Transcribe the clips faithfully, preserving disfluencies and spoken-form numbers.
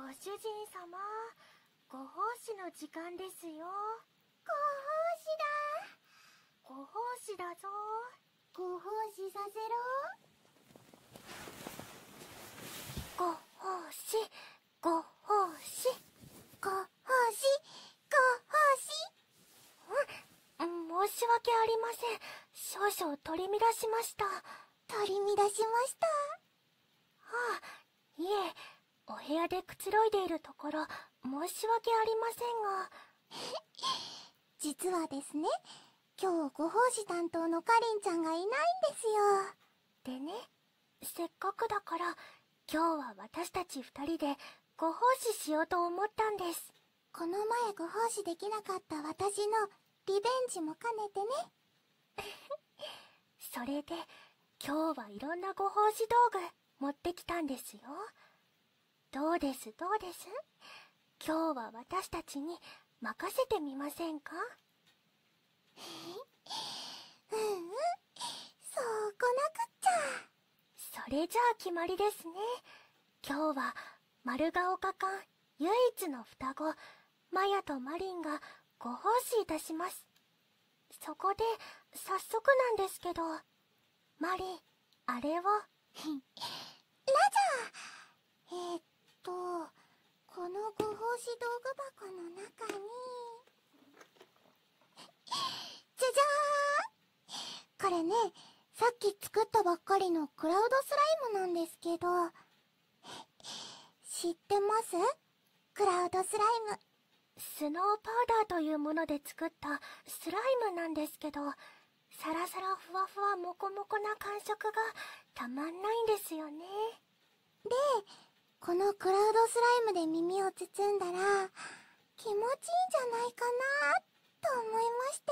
主人様、ご奉仕の時間ですよ。 ご奉仕だ。 ご奉仕だぞ。 ご奉仕させろ。 ご奉仕、ご奉仕、 ご奉仕、ご奉仕。うん、申し訳ありません。少々取り乱しました。 取り乱しました。 ああ、いえ、お部屋でくつろいでいるところ、申し訳ありませんが。 実はですね、今日ご奉仕担当のかりんちゃんがいないんですよ。 でね、せっかくだから、今日は私たち二人でご奉仕しようと思ったんです。 この前ご奉仕できなかった私のリベンジも兼ねてね。 それで、今日はいろんなご奉仕道具持ってきたんですよ。どうですどうです？今日は私たちに任せてみませんか？ うんうん、そうこなくっちゃ。 それじゃあ決まりですね。今日は丸が丘館唯一の双子マヤとマリンがご奉仕いたします。そこで早速なんですけど、マリン、あれを。ラジャー。えー、っとこのご奉仕道具箱の中に、じゃじゃーん。これね、さっき作ったばっかりのクラウドスライムなんですけど、知ってます？クラウドスライム。 スノーパウダーというもので作ったスライムなんですけど、サラサラふわふわモコモコな感触がたまんないんですよね。 で、このクラウドスライムで耳を包んだら気持ちいいんじゃないかなと思いまして。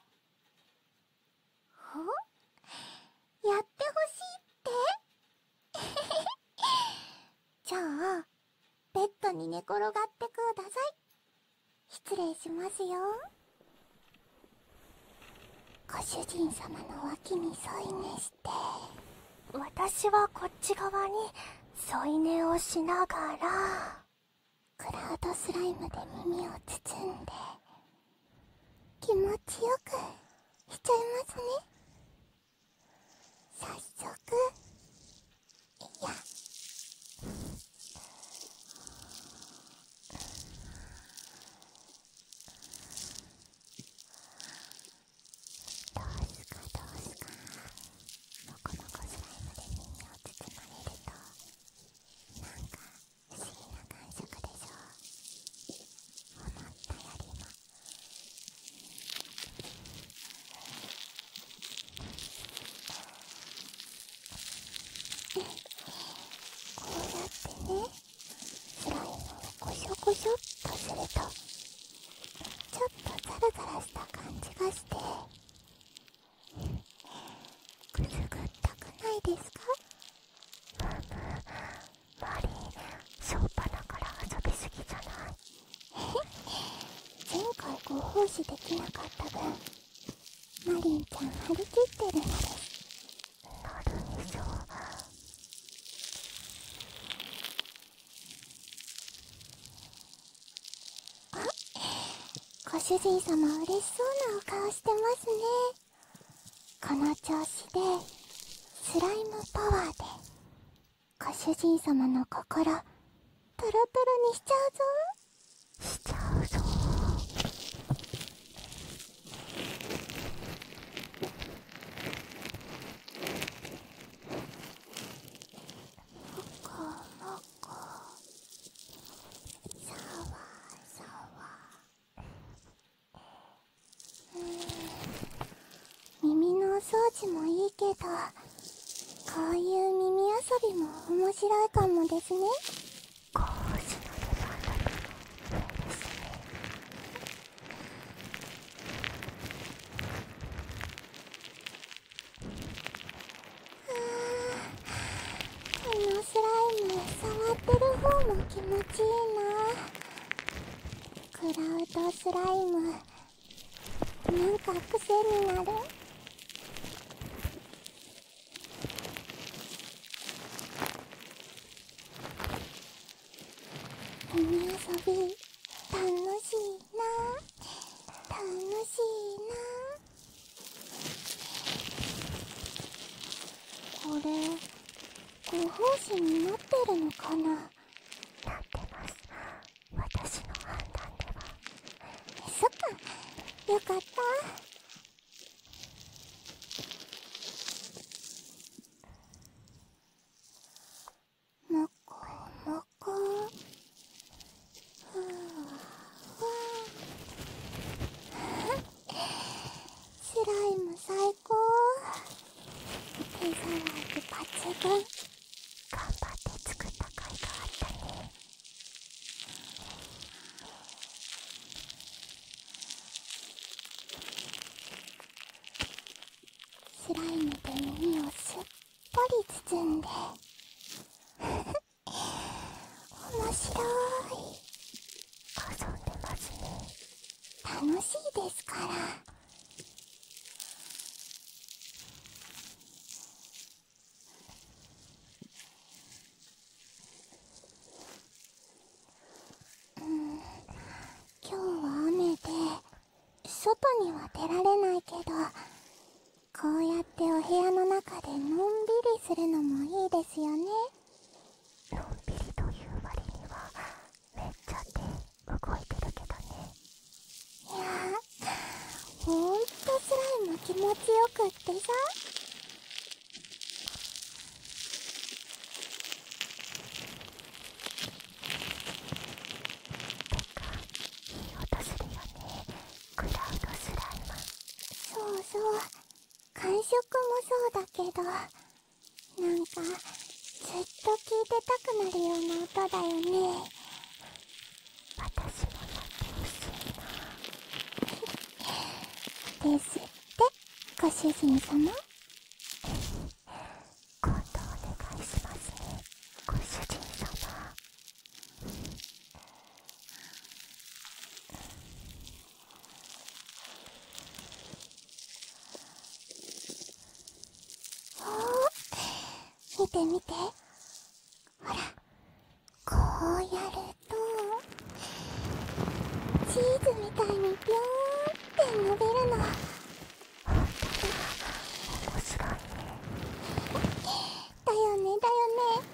ほ？やってほしいってじゃあベッドに寝転がってください。失礼しますよ。ご主人様の脇に添い寝して、 私はこっち側に添い寝をしながら、 クラウドスライムで耳を包んで気持ちよくしちゃいますね。早速、いやどうすかどうすか、のこのこスライムで耳を包まれるとなんか不思議な感触でしょう。思ったよりも。こうやってね、スライムをコショコショっとするとちょっとザラザラした感じがしてくすぐったくないですか？ マリン、しょっぱなから遊びすぎじゃない？ 前回ご奉仕できなかった分、マリンちゃん張り切ってるのです。 なる以上、 ご主人様嬉しそうなお顔してますね。この調子でスライムパワーでご主人様の心トロトロにしちゃうぞ。 しちゃうぞ。 もこもこ、さわさわ。うーん、耳のお掃除もいいけど、こういう耳遊びも面白いかもですね。 ご奉仕の出番だといいですね。 このスライム触ってる方も気持ちいいな。クラウドスライムなんか癖になる。 遊び楽しいな、楽しいな。これご奉仕になってるのかな。なってます、私の判断では。そっか、よかった。もこもこ、ふわふわ。スライム最高。手触り抜群。頑張って作った甲斐があったね。スライムで耳をすっぽり包んで面白い。遊んでますね。楽しいですから。うん、今日は雨で外には出られないけど、こうやってお部屋の中でのんびりするのもいいですよね。のんびりという割にはめっちゃ手動いてるけどね。いやー、ほんとスライム気持ちよくってさ。てか、いい音するよね、クラウドスライム。そうそう、感触もそうだけど、なんかずっと聞いてたくなるような音だよね。私もやってほしいな。ですって、ご主人様。今度お願いしますね、ご主人様。おー、見て見て。ほら、こうやるとチーズみたいにビョーンって伸びるの。ほんとだ、面白いね。だよねだよね。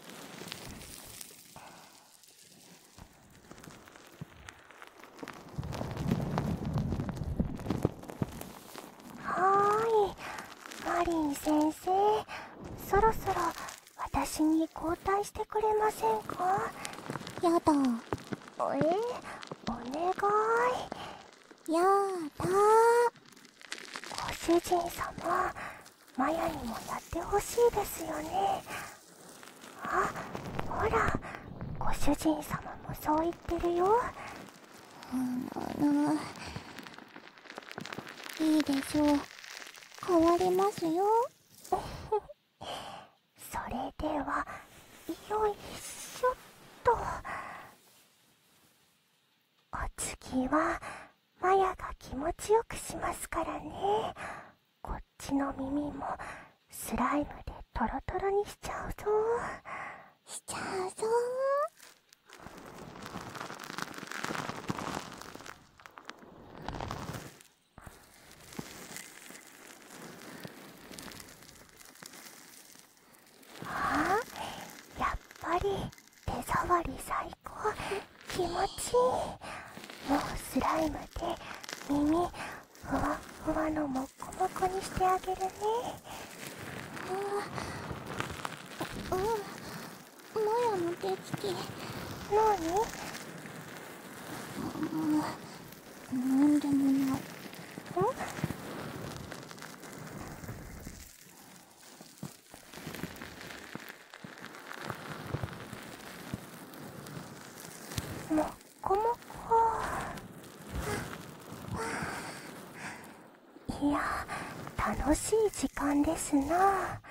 はーい、マリン先生、そろそろ私に交代してくれませんか？ やだ。 え、お願い。 やだ。 ご主人様、マヤにもやってほしいですよね。あ、ほら、ご主人様もそう言ってるよ。 あの、いいでしょう。変わりますよ。 それでは、よいしょっと。お次は、マヤが気持ちよくしますからね。こっちの耳もスライムでトロトロにしちゃうぞ。 しちゃうぞ。 ああ、やっぱり手触り最高。気持ちいい。もうスライムで耳ふわふわのもこもこにしてあげるね。 うん、マヤの手つき。 なに？ うん、なんでもない。 ん？もこもこ。いや、楽しい時間ですな。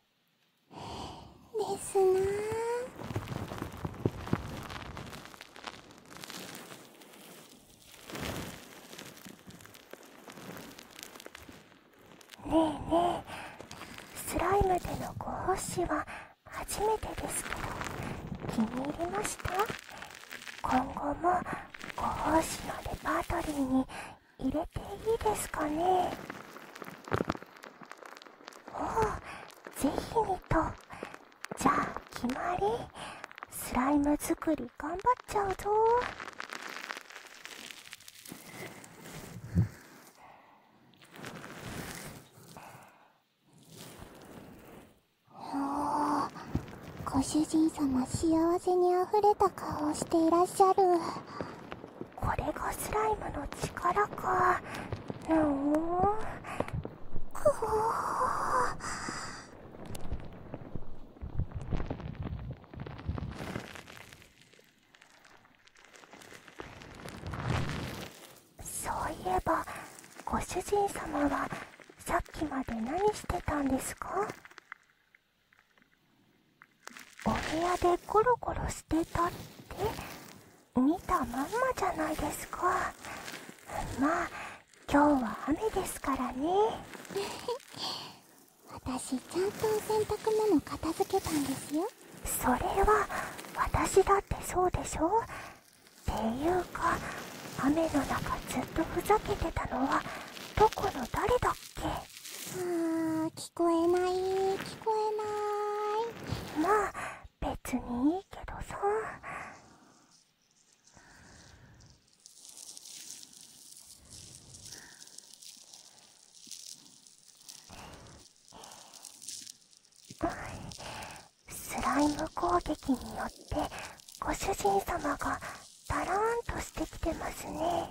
ですな。 ねえねえ、スライムでのご奉仕は初めてですけど、気に入りました？ 今後もご奉仕のレパートリーに入れていいですかね。おう、ぜひにと。じゃあ決まり。スライム作り頑張っちゃうぞ。 ご主人様、幸せにあふれた顔をしていらっしゃる。 これがスライムの力か。うーん。 くおー。 そういえば、ご主人様はさっきまで何してたんですか？お部屋でゴロゴロしてたって見たまんまじゃないですか。まあ今日は雨ですからね。 私ちゃんと洗濯物片付けたんですよ。 それは私だってそうでしょ。っていうか雨の中ずっとふざけてたのはどこの誰だっけ？ あー、聞こえない聞こえない。 まあ別にいいけどさ。スライム攻撃によってご主人様がダラーンとしてきてますね。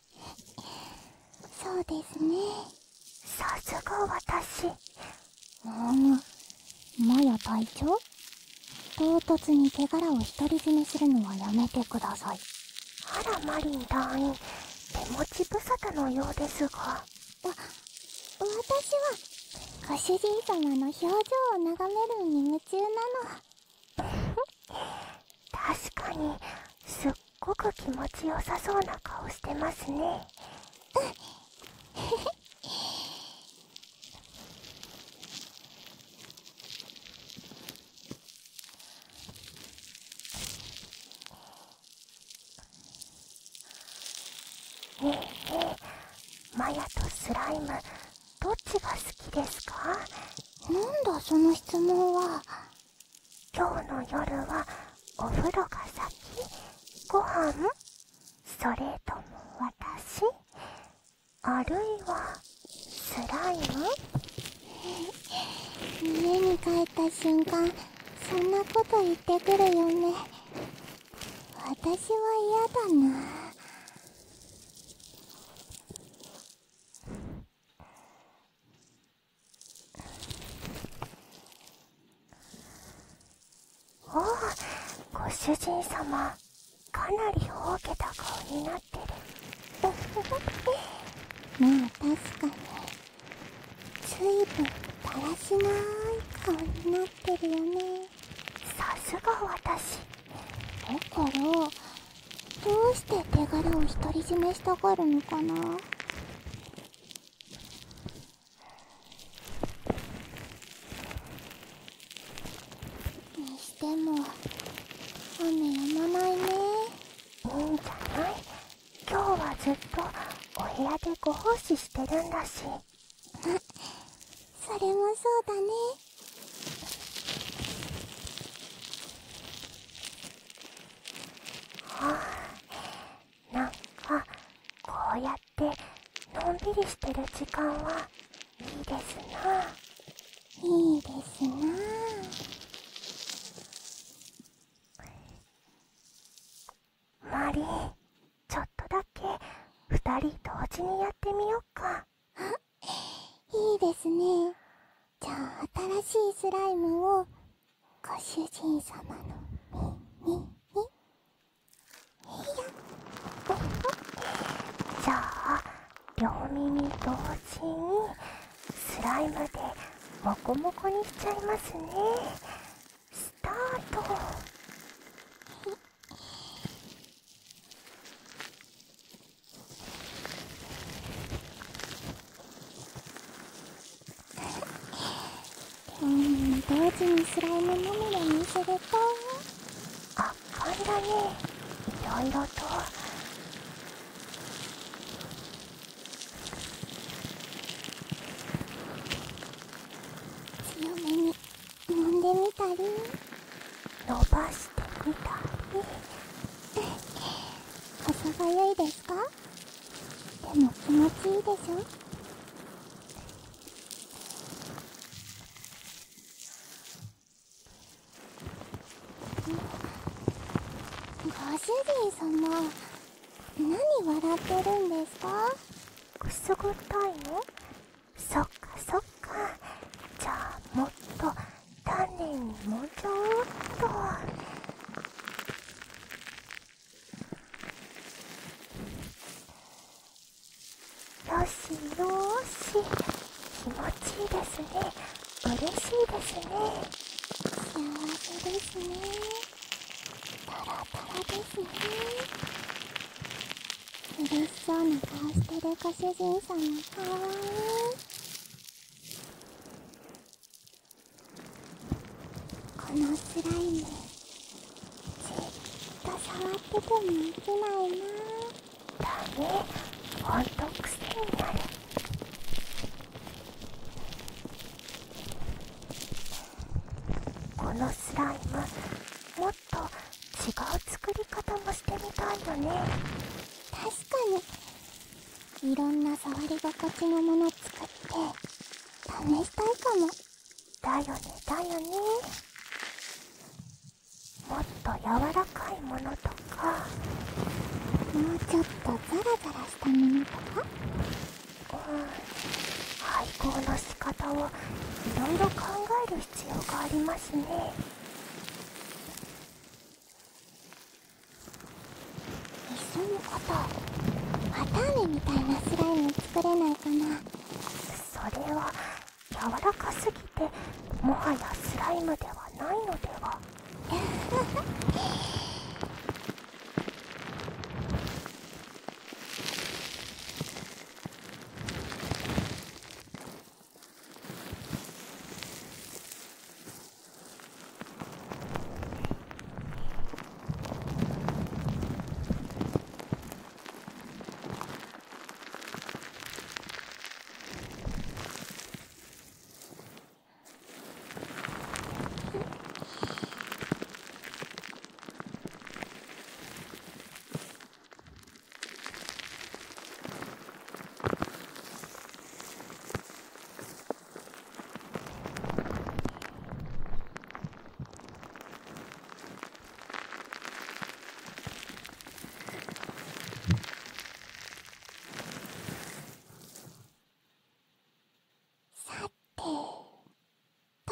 そうですね。 さすが私。 なぬ、マヤ隊長、唐突に手柄を独り占めするのはやめてください。 あらマリン団員、手持ち無沙汰のようですが。わ、 私はご主人様の表情を眺めるに夢中なの。 確かにすっごく気持ちよさそうな顔してますね。ねえねえ、マヤとスライムどっちが好きですか？ なんだその質問は。 今日の夜はお風呂が先？ご飯？それとも私？あるいはスライム？ 家に帰った瞬間、そんなこと言ってくるよね。私は嫌だな。 おお、ご主人様、かなり大けた顔になってる。 まあ確かに、随分だらしない顔になってるよね。 さすが私。 だから、どうして手柄を独り占めしたがるのかな。にしても、雨止まないね。 いいんじゃない？今日はずっとお部屋でご奉仕してるんだし。 それもそうだね。 はあ、なんかこうやってのんびりしてる時間はいいですな。 いいですな。 マリン、ちょっとだけ二人同時にやってみようか。 いいですね。じゃあ新しいスライムをご主人様の耳に。 じゃあ両耳同時にスライムでモコモコにしちゃいますね。スタート。 両耳同時にスライムまみれにすると、 圧巻だね。 ろいろと強めに揉んでみたり伸ばしてみたり。 細早いですか？でも気持ちいいでしょ？ご主人様、何笑ってるんですか？ くすぐったいの？そっかそっか。じゃあもっと丹念にもうちょっと。よしよし、気持ちいいですね。嬉しいですね。 幸せですね。タラタラですね。嬉しそうな顔してるご主人様、かわいい。このスライム、じっと触っててもいけないな。 だね、ほんと癖になる。このスライム、もっと違う作り方もしてみたいよね。 確かに、いろんな触り心地のもの作って試したいかも。 だよねだよね。もっと柔らかいものとか、 もうちょっとザラザラしたものとか。 うん、配合の仕方をいろいろ考える必要がありますね。 いっそのこと、綿あめみたいなスライム作れないかな。 それは柔らかすぎてもはやスライムではないのでは。 さてと、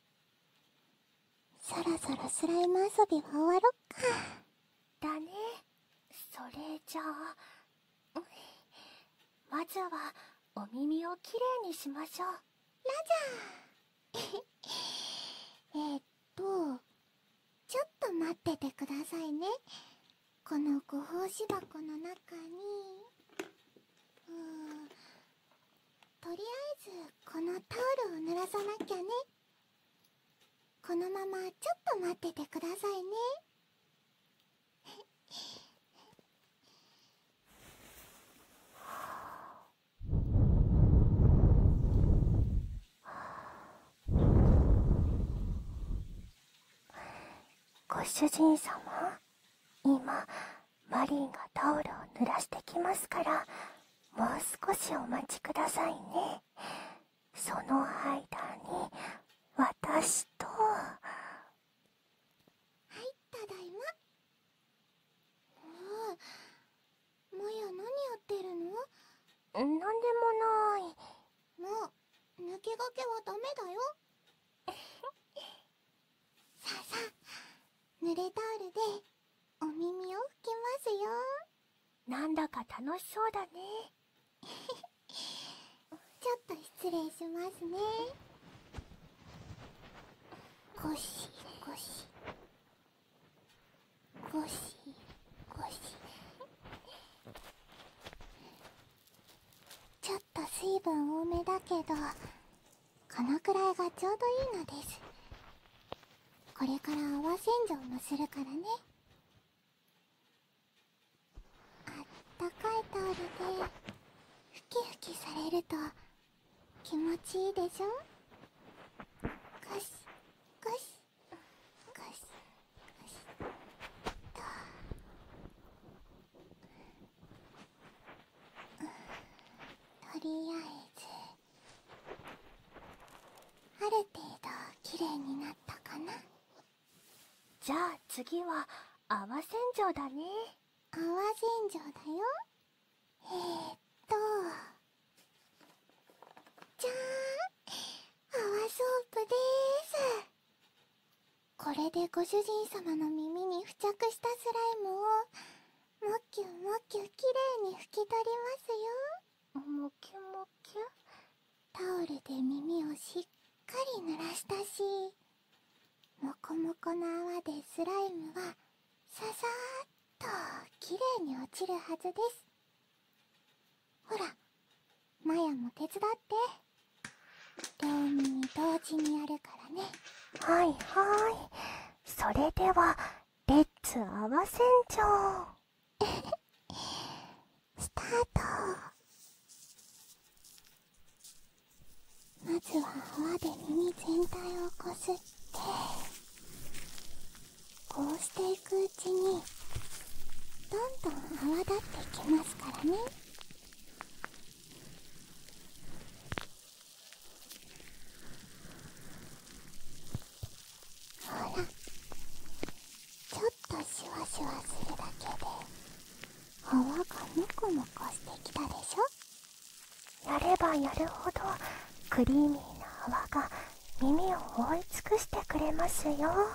そろそろスライム遊びは終わろっか。 だね。それじゃあ、うん、まずはお耳をきれいにしましょう。 ラジャーえーっと、ちょっと待っててくださいね。このご奉仕箱の中に、うーん、とりあえずこのタオルを濡らさなきゃね。このままちょっと待っててくださいね。 ご主人様、今マリンがタオルを濡らしてきますから、もう少しお待ちくださいね。その間に私と。 はい、ただいま。もう、マヤ何やってるの？ なんでもない。 もう、抜け駆けはダメだよ。さあさあ、濡れタオルでお耳を拭きますよ。 なんだか楽しそうだね。 ちょっと失礼しますね。ゴシゴシゴシゴシ。ちょっと水分多めだけど、このくらいがちょうどいいのです。これから泡洗浄もするからね。 たかいタオルでふきふきされると気持ちいいでしょ。ゴシゴシゴシゴシと、とりあえずある程度きれいになったかな。 じゃあ次は泡洗浄だね。 泡洗浄だよ。えーっとじゃーん、泡ソープでーす。これでご主人様の耳に付着したスライムをもっきゅもっきゅきれいに拭き取りますよ。 もきもき。 タオルで耳をしっかり濡らしたし、もこもこの泡でスライムはささーっときれいに落ちるはずです。ほら、マヤも手伝って。両耳同時にやるからね。 はいはい。それではレッツ泡洗浄スタート。まずは泡で耳全体をこすって、こうしていくうちにどんどん泡立ってきますからね。ほら、ちょっとシュワシュワするだけで泡がモコモコしてきたでしょ。 やればやるほどクリーミーな泡が耳を覆い尽くしてくれますよ。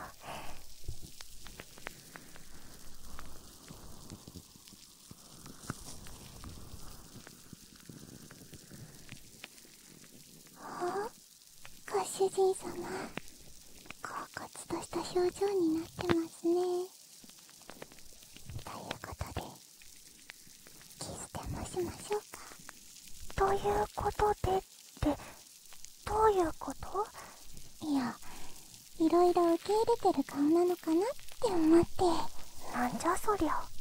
お、ご主人様、恍惚とした表情になってますね。ということで、キスでもしましょうか。 ということでってどういうこと？ いや、いろいろ受け入れてる顔なのかなって思って。 なんじゃそりゃ。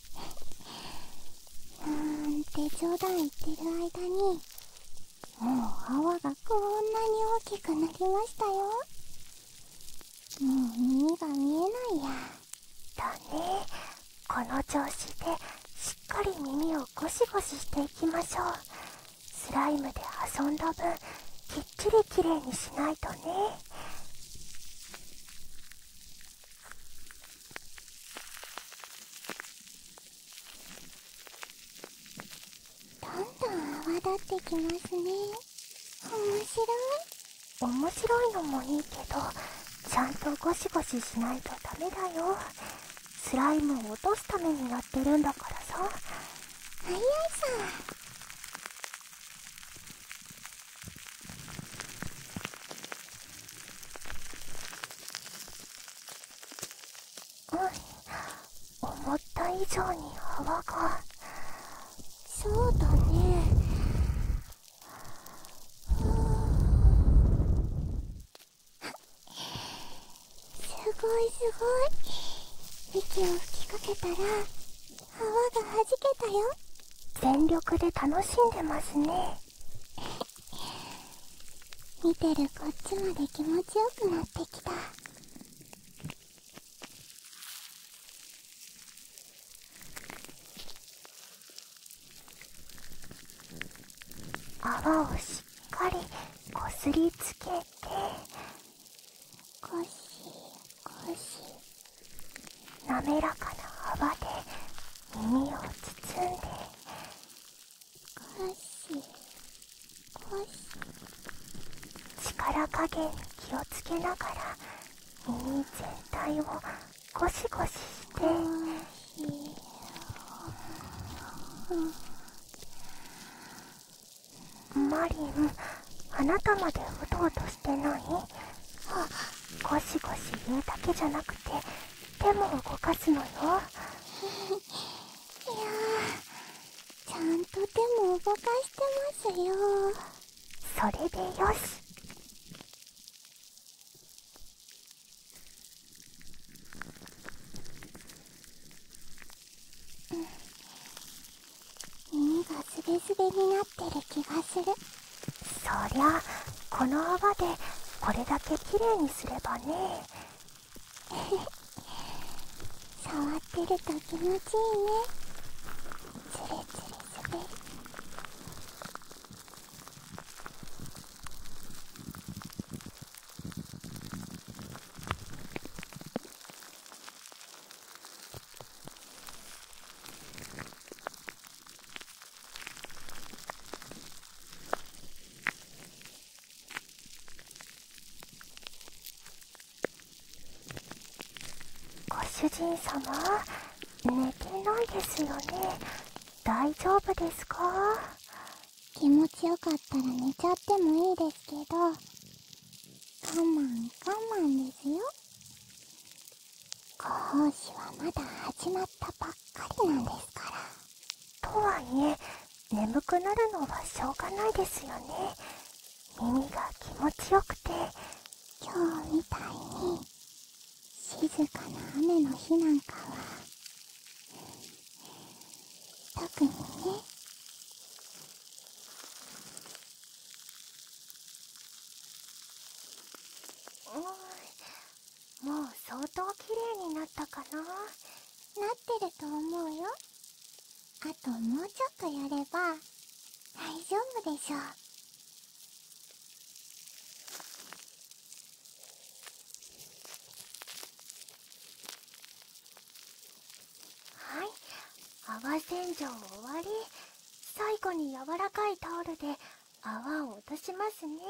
なんて冗談言ってる間に、もう泡がこんなに大きくなりましたよ。もう耳が見えないや。 だね。この調子でしっかり耳をゴシゴシしていきましょう。スライムで遊んだ分きっちりきれいにしないとね。 どんどん泡立ってきますね。面白い。 面白いのもいいけど、ちゃんとゴシゴシしないとダメだよ。スライムを落とすためにやってるんだからさ。 はいやいさ。 うん、思った以上に泡が。 そうだね。すごいすごい。息を吹きかけたら泡がはじけたよ。 全力で楽しんでますね。 見てるこっちまで気持ちよくなってきた。 泡をしっかりこすりつけて、 ゴシゴシ。 滑らかな泡で耳を包んで、 ゴシゴシ。 力加減に気をつけながら耳全体をゴシゴシして、 ゴシ。 マリン、あなたまでうとうとしてない？ゴシゴシ言うだけじゃなくて手も動かすのよ。 いやー、ちゃんと手も動かしてますよ。 それでよし。 がスベスベになってる気がする。 そりゃこの泡でこれだけきれいにすればね。 触ってると気持ちいいね。つるつる滑る。 ご主人様、寝てないですよね。大丈夫ですか？ 気持ちよかったら寝ちゃってもいいですけど、我慢我慢ですよ。ご奉仕はまだ始まったばっかりなんですから。 とはいえ、眠くなるのはしょうがないですよね。耳が気持ちよくて。 今日みたいに静かな雨の日なんかは特にね。 うん、もう相当綺麗になったかな。 なってると思うよ。あともうちょっとやれば大丈夫でしょう。 はい、泡洗浄終わり。最後に柔らかいタオルで泡を落としますね。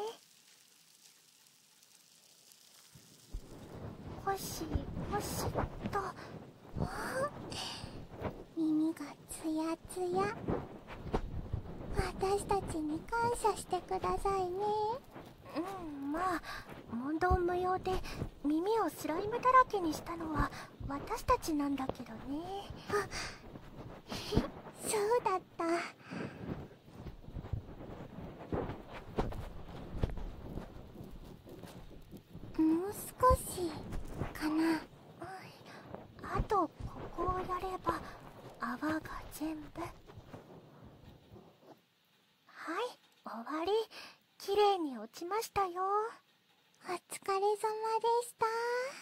ゴシゴシっと。 耳がツヤツヤ。私たちに感謝してくださいね。 うん、まあ問答無用で耳をスライムだらけにしたのは私たちなんだけどね。 あ、そうだった。もう少しかな。うん、 あとここをやれば泡が全部。はい、終わり。きれいに落ちましたよ。 お疲れ様でした。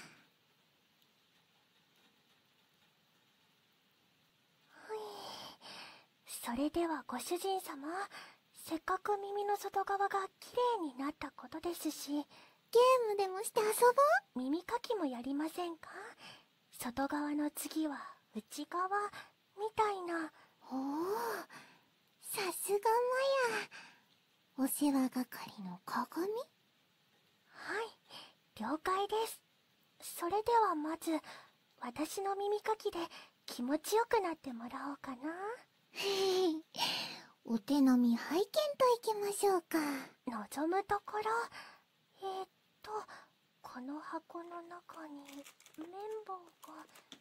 ふい。それではご主人様、せっかく耳の外側がきれいになったことですし、 ゲームでもして遊ぼう。 耳かきもやりませんか？外側の次は内側みたいな。 おお、さすがマヤ。お世話係の鏡？ はい、了解です。それではまず私の耳かきで気持ちよくなってもらおうかな。 お手並み拝見といきましょうか。 望むところ。えー、っとこの箱の中に綿棒が。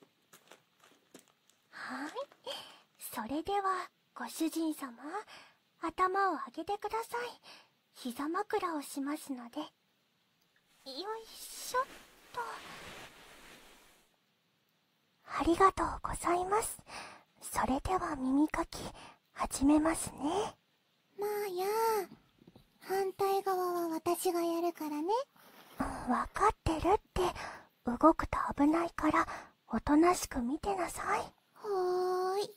はい、それではご主人様、頭を上げてください。膝枕をしますので。よいしょっと。ありがとうございます。それでは耳かき始めますね。 まあやー、反対側は私がやるからね。 わかってるって。動くと危ないからおとなしく見てなさい。 はーい。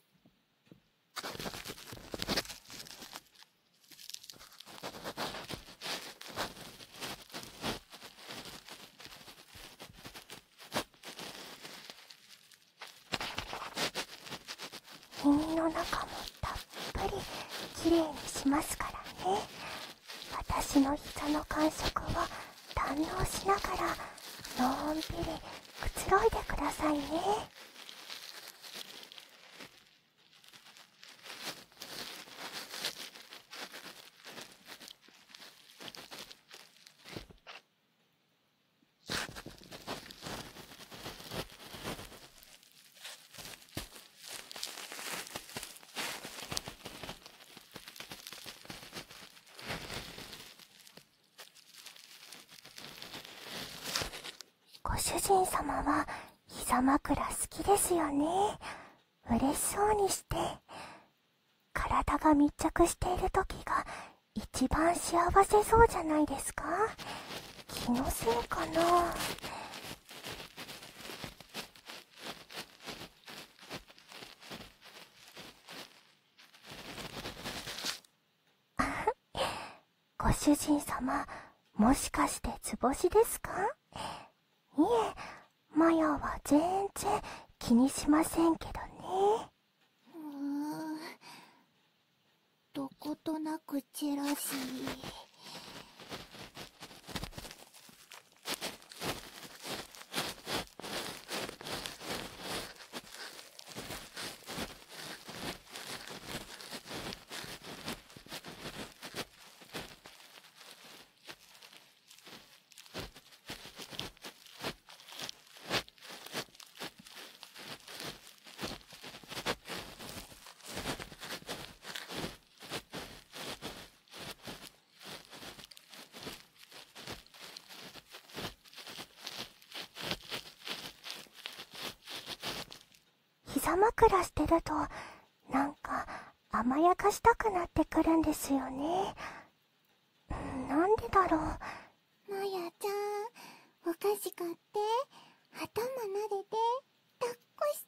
耳の中もたっぷりきれいにしますからね。私の膝の感触を堪能しながらのんびりくつろいでくださいね。ご主人様は膝枕好きですよね。嬉しそうにして。体体が密着している時が一番幸せそうじゃないですか？気のせいかな。ご主人様、もしかして図星ですか？いえ、マヤは全然気にしませんけどね。 うーん、どことなくジェラシー。 膝枕してると、なんか甘やかしたくなってくるんですよね。なんでだろう。 マヤちゃん、お菓子買って、頭撫でて、抱っこして。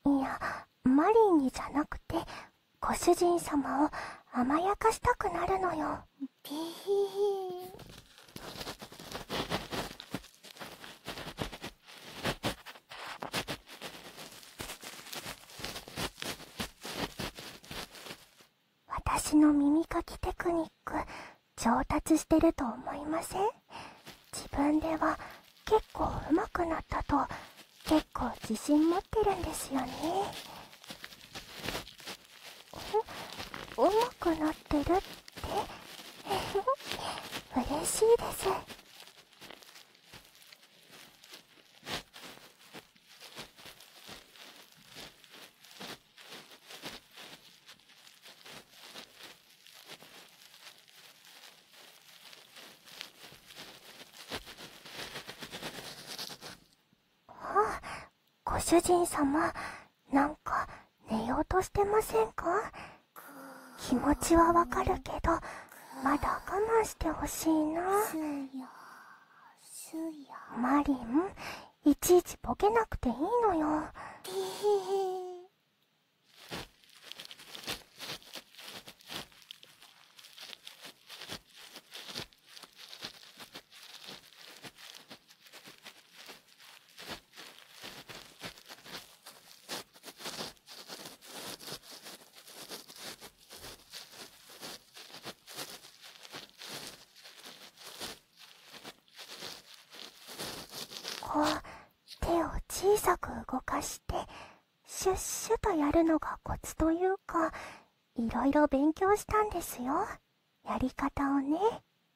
いや、マリンにじゃなくて、ご主人様を甘やかしたくなるのよ。 てへへ。 私の耳かきテクニック、上達してると思いません？自分では結構上手くなったと、結構自信持ってるんですよね。う、上手くなってるって嬉しいです。あ、ご主人様、なんか寝ようとしてませんか？気持ちはわかるけど、まだ我慢してほしいな。 すよ、すよ。 マリン、いちいちボケなくていいのよ。 てへへ。 こう、手を小さく動かして、シュッシュとやるのがコツというか、いろいろ勉強したんですよ。やり方をね。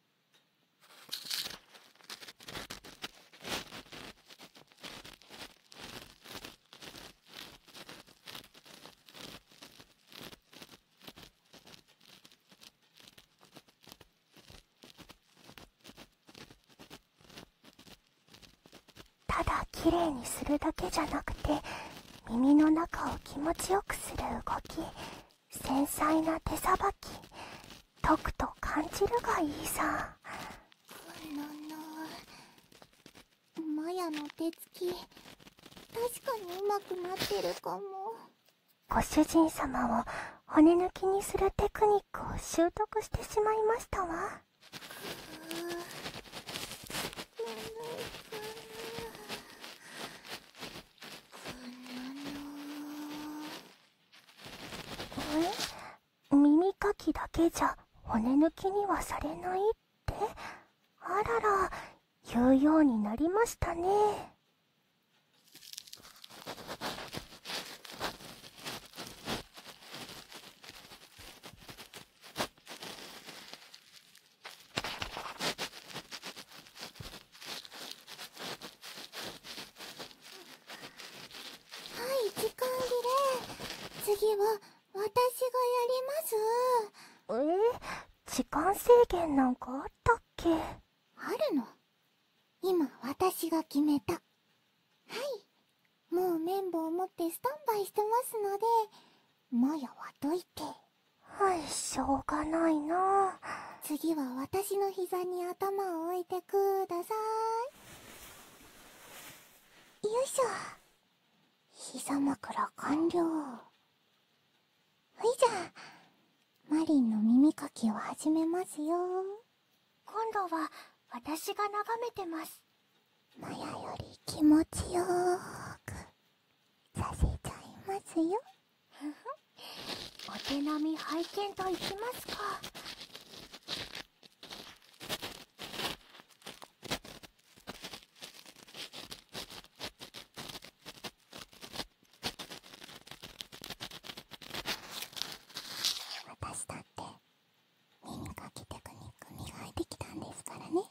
ただ綺麗にするだけじゃなくて、耳の中を気持ちよくする動き、繊細な手さばき、解くと感じるがいいさ。 なな、マヤの手つき、確かに上手くなってるかも。 ご主人様を骨抜きにするテクニックを習得してしまいましたわ。え？耳かきだけじゃ骨抜きにはされないって？あらら、言うようになりましたね。 はい、時間切れ。次は私がやります。 え？時間制限なんかあったっけ？ あるの。今私が決めた。はい、もう綿棒を持ってスタンバイしてますので、マヤはどいてはい、しょうがないな。 次は私の膝に頭を置いてください。よいしょ。膝枕完了。ほいじゃあ、マリンの耳かきを始めますよ。 今度は私が眺めてます。 マヤより気持ちよーくさせちゃいますよ。 ふふ、お手並み拝見といきますか。 私だって耳かきテクニック磨いてきたんですからね。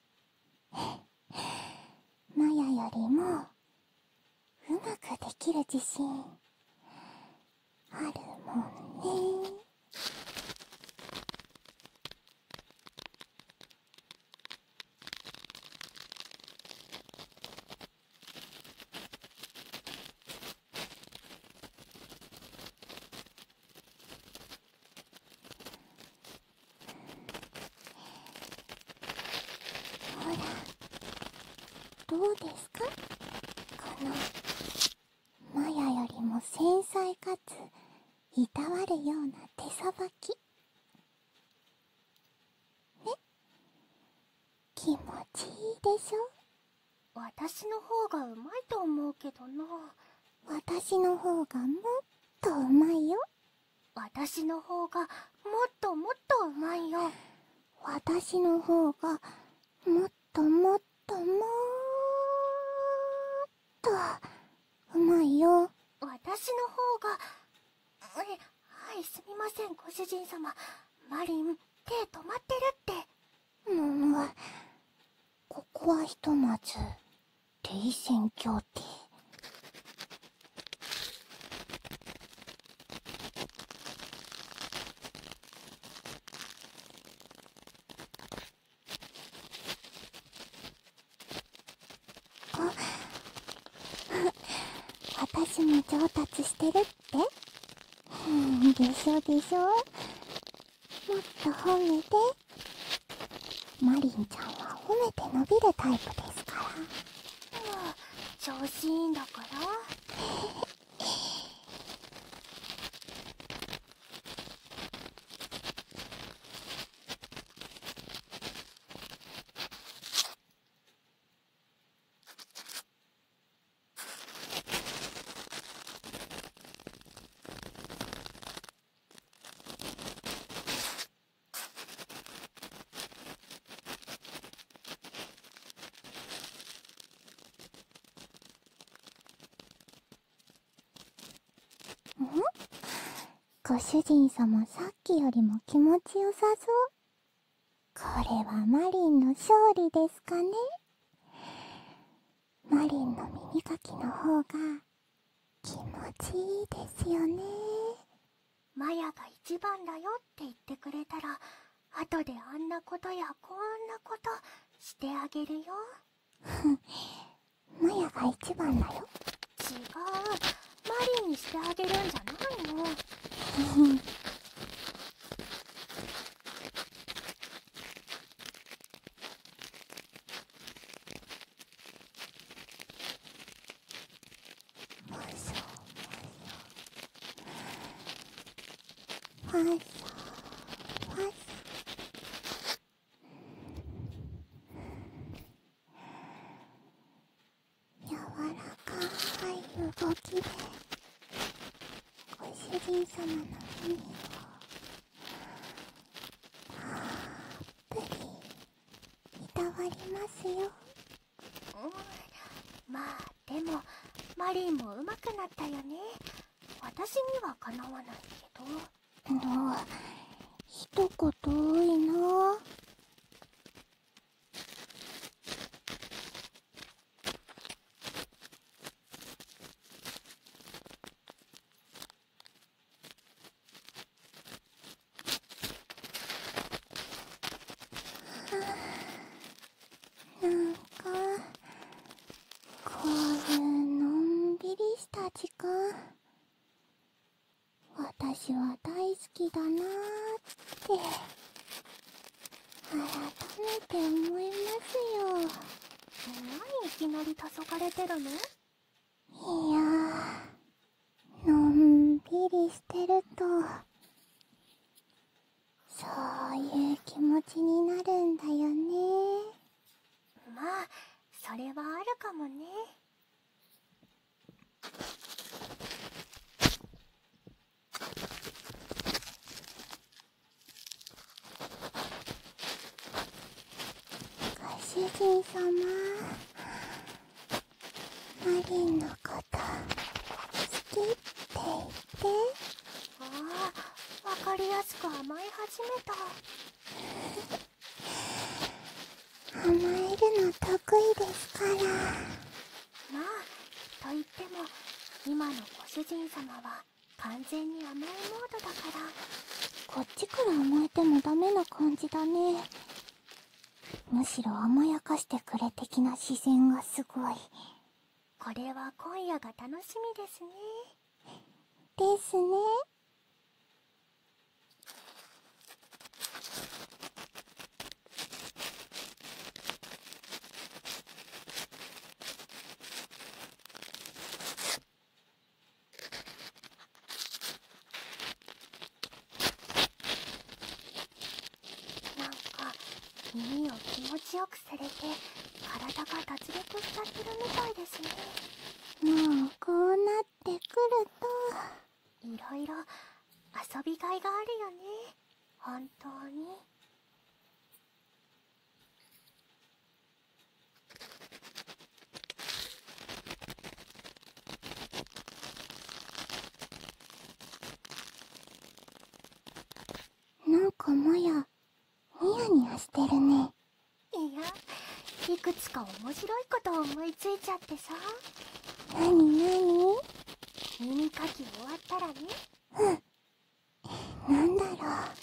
マヤよりもうまくできる自信あるもんね。ほら、どうですか、このマヤよりも繊細かついたわるような手さばきね。気持ちいいでしょ。 私の方がうまいと思うけどな。 私の方がもっとうまいよ。 私の方がもっともっとうまいよ。 私の方がもっともっともっとうまいよ。 私の方が、え、はい、すみません、ご主人様。マリン、手止まってるって。 もう、ここはひとまず冷戦協定。あ、私も上達してるって？うん、でしょでしょ。もっと褒めて。マリンちゃんは褒めて伸びるタイプですから。 うん、調子いいんだから。 ん？ご主人様、さっきよりも気持ちよさそう。これはマリンの勝利ですかね。マリンの耳かきの方が気持ちいいですよね。 マヤが一番だよって言ってくれたら、後であんなことやこんなことしてあげるよ。 マヤが一番だよ。 違う、マリンにしてあげるんじゃないの。 ファッサー、ファッサー。柔らかい動きでご主人様の耳をたっぷりいたわりますよ。 うん、まあでもマリンも上手くなったよね。私にはかなわないけど。 もう一言多いな。なんかこういうのんびりした時間、私は大好きだな。 改めて思いますよ。 何いきなり黄昏てるの？ いやー、のんびりしてるとそういう気持ちになるんだよね。 まあそれはあるかもね。 ご主人様、マリンのこと好きって言って。 ああ、わかりやすく甘え始めた。 甘えるの得意ですから。 まあと言っても今のご主人様は完全に甘えモードだから。 こっちから甘えてもダメな感じだね。むしろ甘やかしてくれ的な視線がすごい。 これは今夜が楽しみですね。 ですね。 なんか耳を気持ちよくされて体が脱力しちゃってるみたいですね。 もうこうなってくるといろいろ遊びがいがあるよね、本当に。 なんかマヤ、ニヤニヤしてるね。 いや、いくつか面白いことを思いついちゃってさ。 なになに？ 耳かき終わったらね。 うん。なんだろう。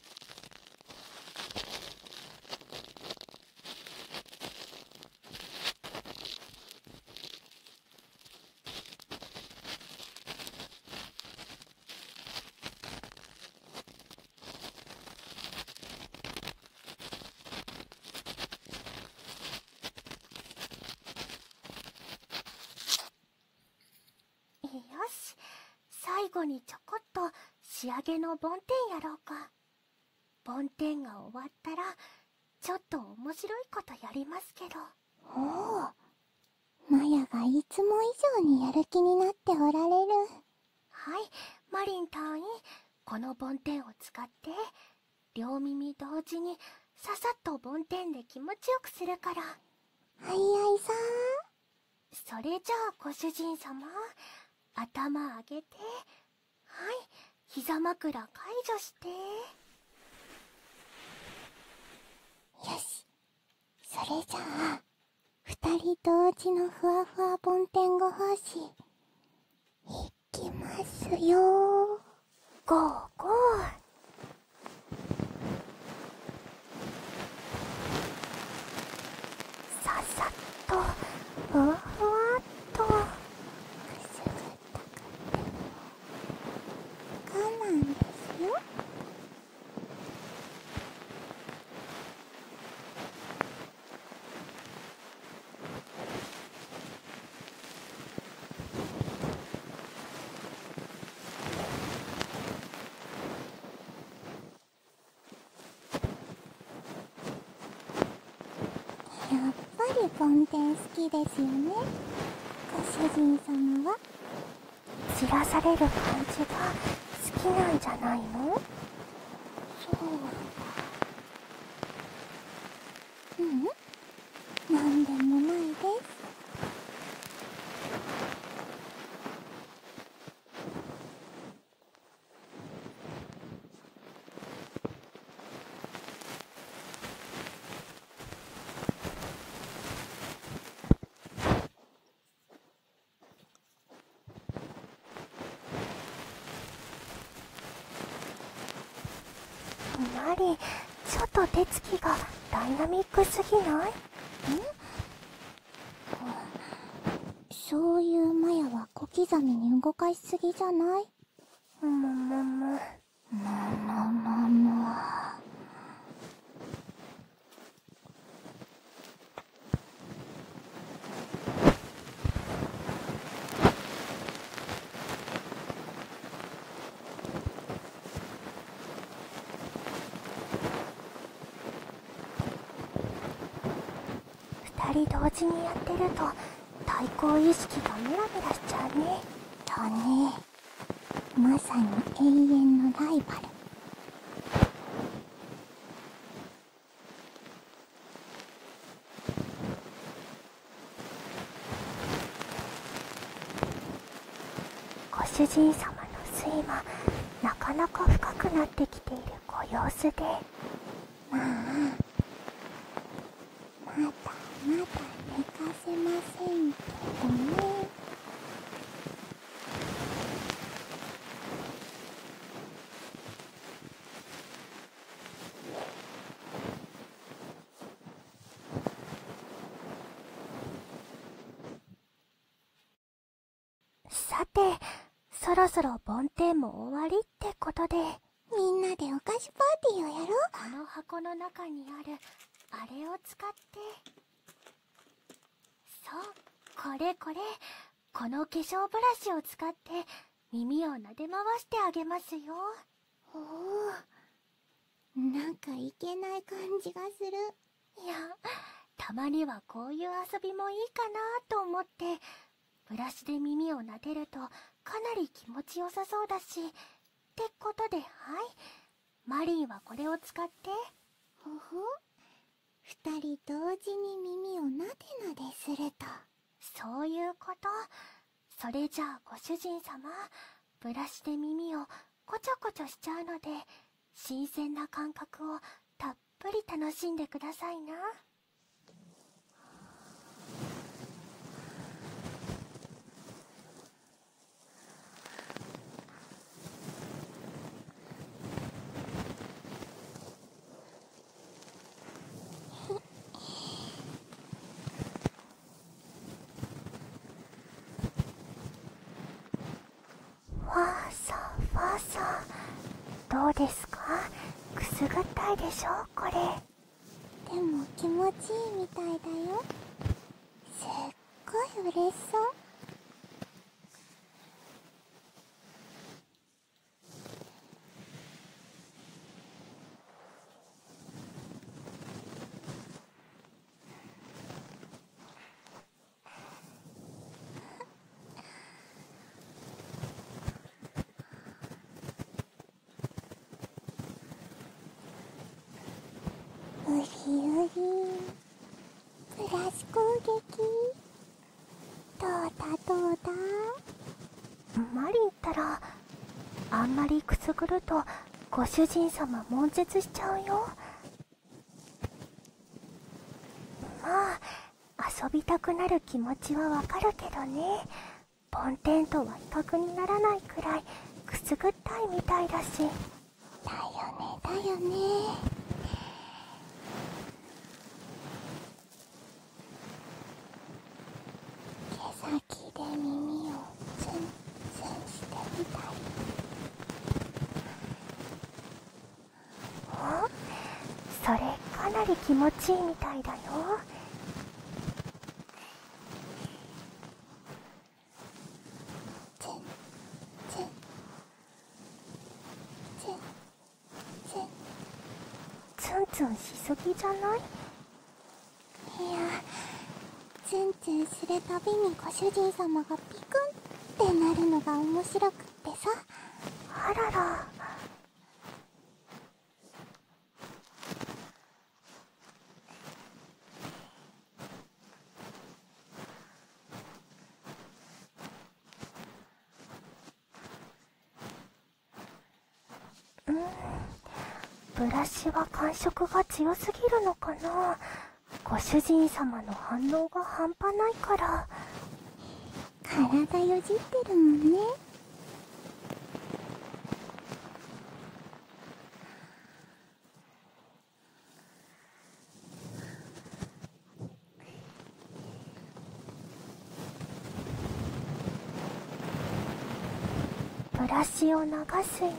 よし、最後にちょこっと仕上げの梵天やろうか。梵天が終わったらちょっと面白いことやりますけど。 おお、マヤがいつも以上にやる気になっておられる。 はい、マリン隊員、この梵天を使って両耳同時にささっと梵天で気持ちよくするから。 はいはいさそれじゃあご主人様、頭上げて、はい、膝枕解除して。 ー。よし。それじゃあ、二人同時のふわふわ梵天ご奉仕、いきますよー。 ゴーゴー。ささっと、ふわふわっと。 くすぐったくっても我慢ですよ。やっぱり梵天好きですよね、ご主人様は。 散らされる感じが好きなんじゃないの？ そう。うん、なんでもないです。 マリン、ちょっと手つきがダイナミックすぎない？ん？ そういうマヤは小刻みに動かしすぎじゃない？ むむむ。 もももも。 人同時にやってると対抗意識がメラメラしちゃうね。 だね。まさに永遠のライバル。 ご主人様の睡魔、なかなか深くなってきているご様子で。 まあ、まだまだ寝かせませんけどね。 さて、そろそろ梵天も終わりってことで、 みんなでお菓子パーティーをやろう。 この箱の中にあるあれを使って、そう、これこれ、この化粧ブラシを使って耳を撫で回してあげますよ。 おお、なんかいけない感じがする。 いや、たまにはこういう遊びもいいかなと思って、ブラシで耳を撫でるとかなり気持ちよさそうだし、ってことで、はい、マリンはこれを使って。 ほほ、二人同時に耳をなでなですると。 そういうこと。それじゃあご主人様、ブラシで耳をこちょこちょしちゃうので、新鮮な感覚をたっぷり楽しんでくださいな。ファーサファーサ、どうですか？くすぐったいでしょこれ。 でも気持ちいいみたいだよ。すっごい嬉しそう。うりうり、ブラシ攻撃。どうだどうだ。 マリンったら、あんまりくすぐるとご主人様悶絶しちゃうよ。まあ、遊びたくなる気持ちはわかるけどね。梵天とは比較にならないくらいくすぐったいみたいだし。 だよねだよね。毛先で耳をツンツンしてみたい。 お？それかなり気持ちいいみたいだよ。 ツンツンツンツン。 ツンツンしすぎじゃない？ いや、ツンツンするたびにご主人様がピクンってなるのが面白くってさ。 あらら。うん、ブラシは感触が強すぎるのかな。ご主人様の反応が半端ないから。 体よじってるもんね。 ブラシを流すよう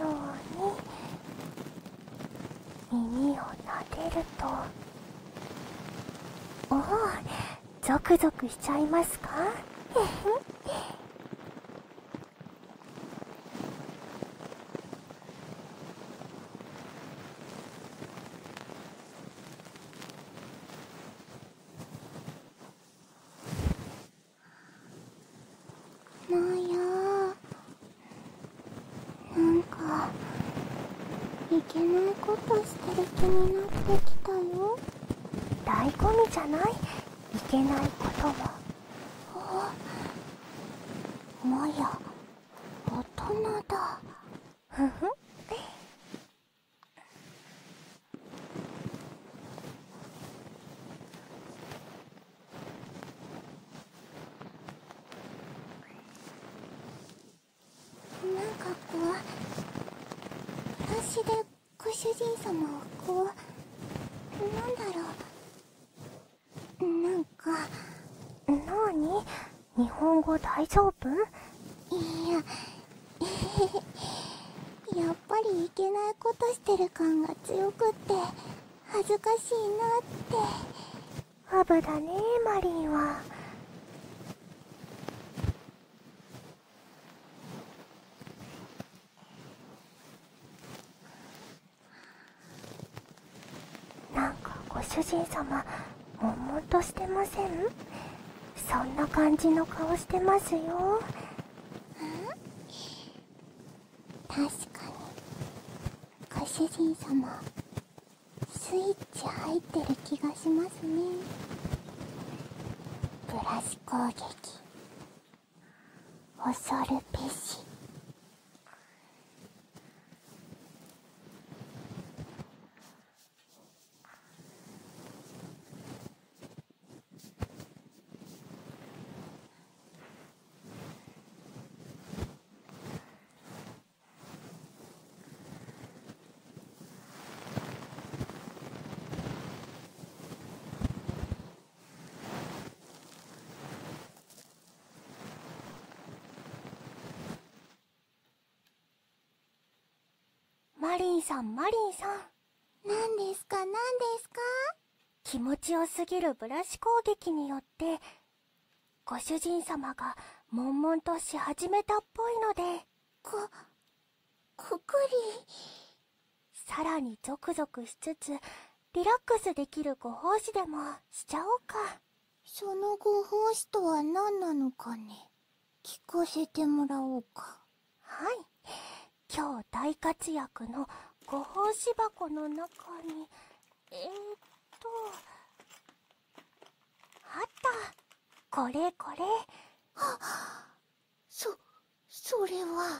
に耳を撫でると、おお、ゾクゾクしちゃいますか？ けないことしてる気になってきたよ。 醍醐味じゃない、いけないことも。 マヤ、大人だ。 ふふ。 なんかこう、私でご主人様をこう、なんだろう、なんか、 なに？日本語大丈夫？ いや、やっぱりいけないことしてる感が強くって恥ずかしいなって。 アブだね、マリンは。なんかご主人様、悶々としてません？そんな感じの顔してますよ。 確かにご主人様、スイッチ入ってる気がしますね。ブラシ攻撃、恐るべし。 マリンさん、マリンさん。 何ですか、何ですか？ 気持ちよすぎるブラシ攻撃によって、ご主人様が悶々とし始めたっぽいので、 こ、こくり。 さらにゾクゾクしつつ、リラックスできるご奉仕でもしちゃおうか。 そのご奉仕とは何なのかね。聞かせてもらおうか。 はい。今日大活躍のご奉仕箱の中に、えーっと、あった。これこれ。 そ、それは、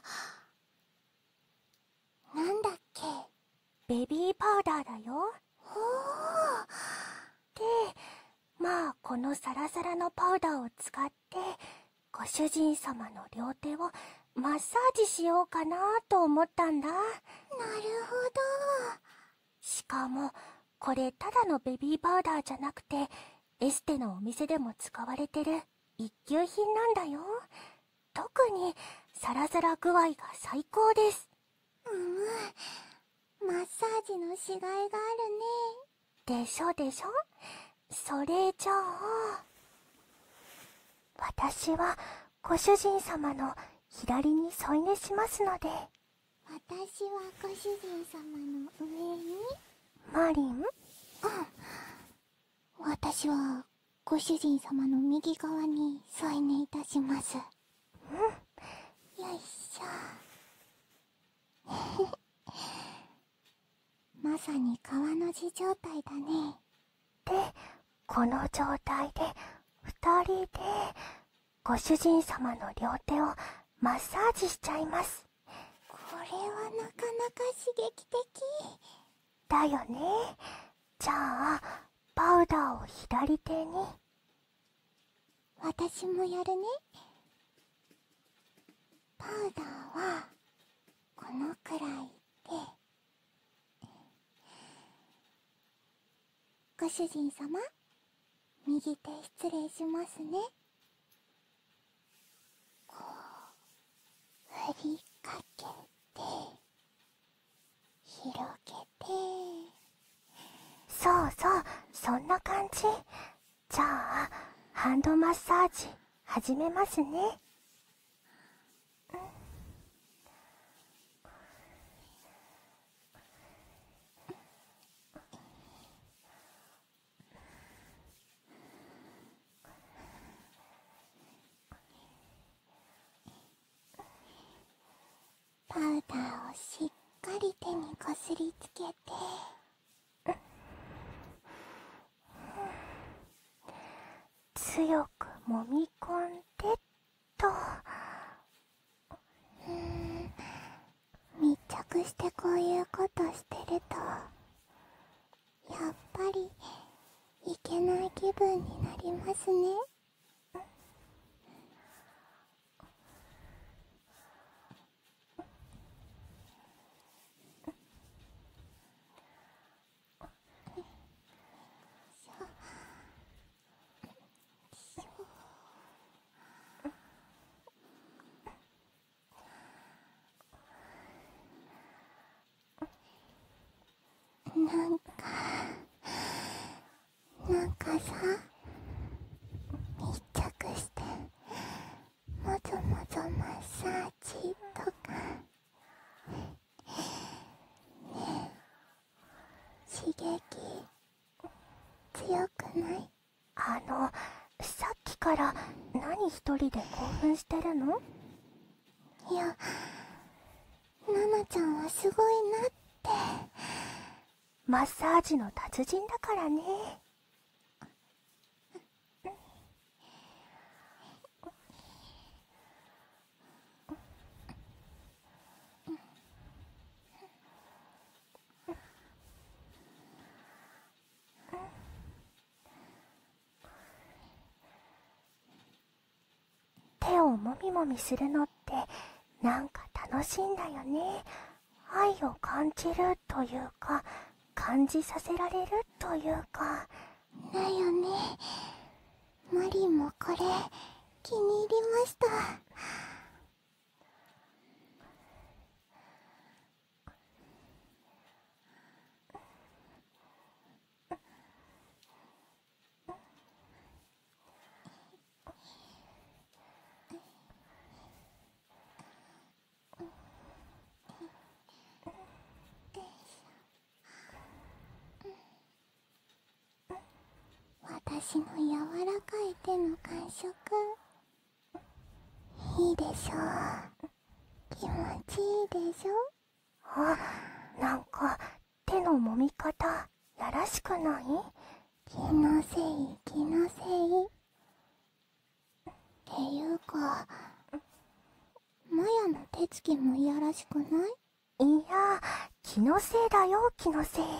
なんだっけ。 ベビーパウダーだよ。 ほで、まあこのサラサラのパウダーを使って、ご主人様の両手をマッサージしようかなと思ったんだ。 ー、なるほど。 しかも、これただのベビーパウダーじゃなくて、エステのお店でも使われてる一級品なんだよ。特にサラサラ具合が最高です。 うん、マッサージのしがいがあるね。でしょでしょ。それじゃあ、私はご主人様の左に添い寝しますので。 私はご主人様の上に。 マリン？ 私はご主人様の右側に添い寝いたします。 うん。 よいしょ。まさに川の字状態だね。 で、この状態で二人でご主人様の両手をマッサージしちゃいます。 これはなかなか刺激的だよね。じゃあパウダーを左手に。 私もやるね。パウダーはこのくらいで。ご主人様、右手失礼しますね。こう振りかけて広げて。 そうそう、そんな感じ。じゃあハンドマッサージ始めますね。 パウダーをしっかり手にこすりつ揉み込んでっと。 うーん、密着してこういうことしてるとやっぱりいけない気分になりますね。なんかなんかさ、密着してもぞもぞマッサージとかね、刺激強くない？ あの、さっきから何一人で興奮してるの？ いや、ナナちゃんはすごいなって。 マッサージの達人だからね。手をもみもみするのってなんか楽しいんだよね。愛を感じるというか、感じさせられるというか。 だよね。マリンもこれ気に入りました。私の柔らかい手の感触いいでしょう。気持ちいいでしょ。 あ、なんか手の揉み方やらしくない？ 気のせい気のせいっていうか、マヤの手つきもいやらしくない？ いや、気のせいだよ、気のせい。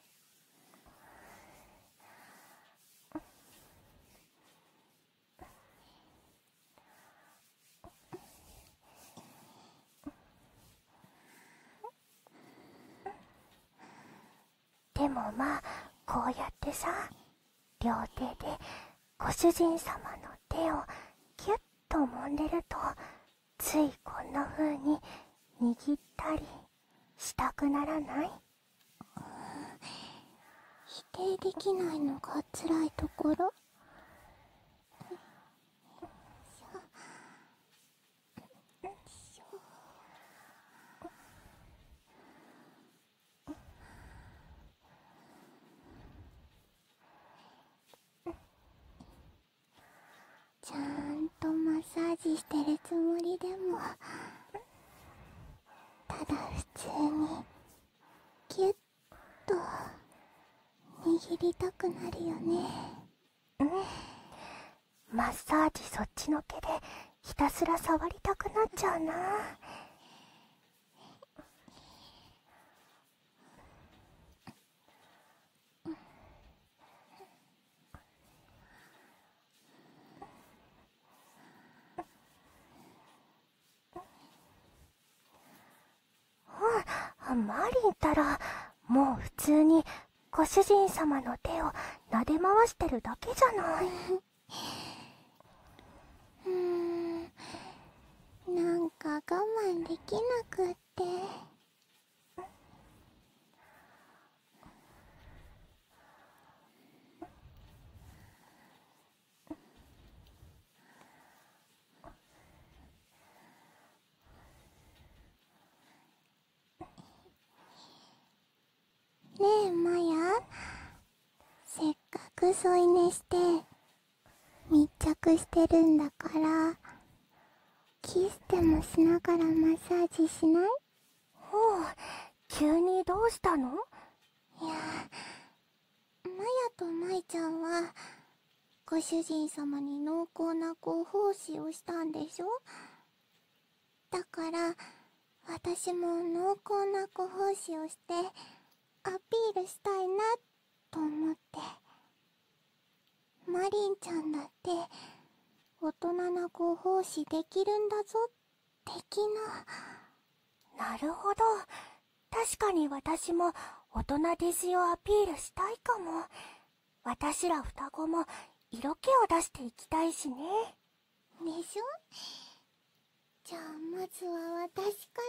でもまあ、こうやってさ、両手でご主人様の手をキュッと揉んでると、ついこんな風に握ったりしたくならない？ 否定できないのが辛いところ。ちゃんとマッサージしてるつもりでも、ただ普通にキュッと握りたくなるよね。 うん。マッサージそっちのけでひたすら触りたくなっちゃうな。うん、マリンったらもう普通にご主人様の手を撫で回してるだけじゃない。 うーん、なんか我慢できなくって。ねえマヤ、せっかく添い寝して密着してるんだから、キスでもしながらマッサージしない？ ほう、急にどうしたの？ いや、マヤとマイちゃんはご主人様に濃厚なご奉仕をしたんでしょ。だから私も濃厚なご奉仕をしてアピールしたいなと思って。マリンちゃんだって大人なご奉仕できるんだぞ的な。なるほど。確かに私も大人ですよアピールしたいかも。私ら双子も色気を出していきたいしね。 でしょ。じゃあまずは私か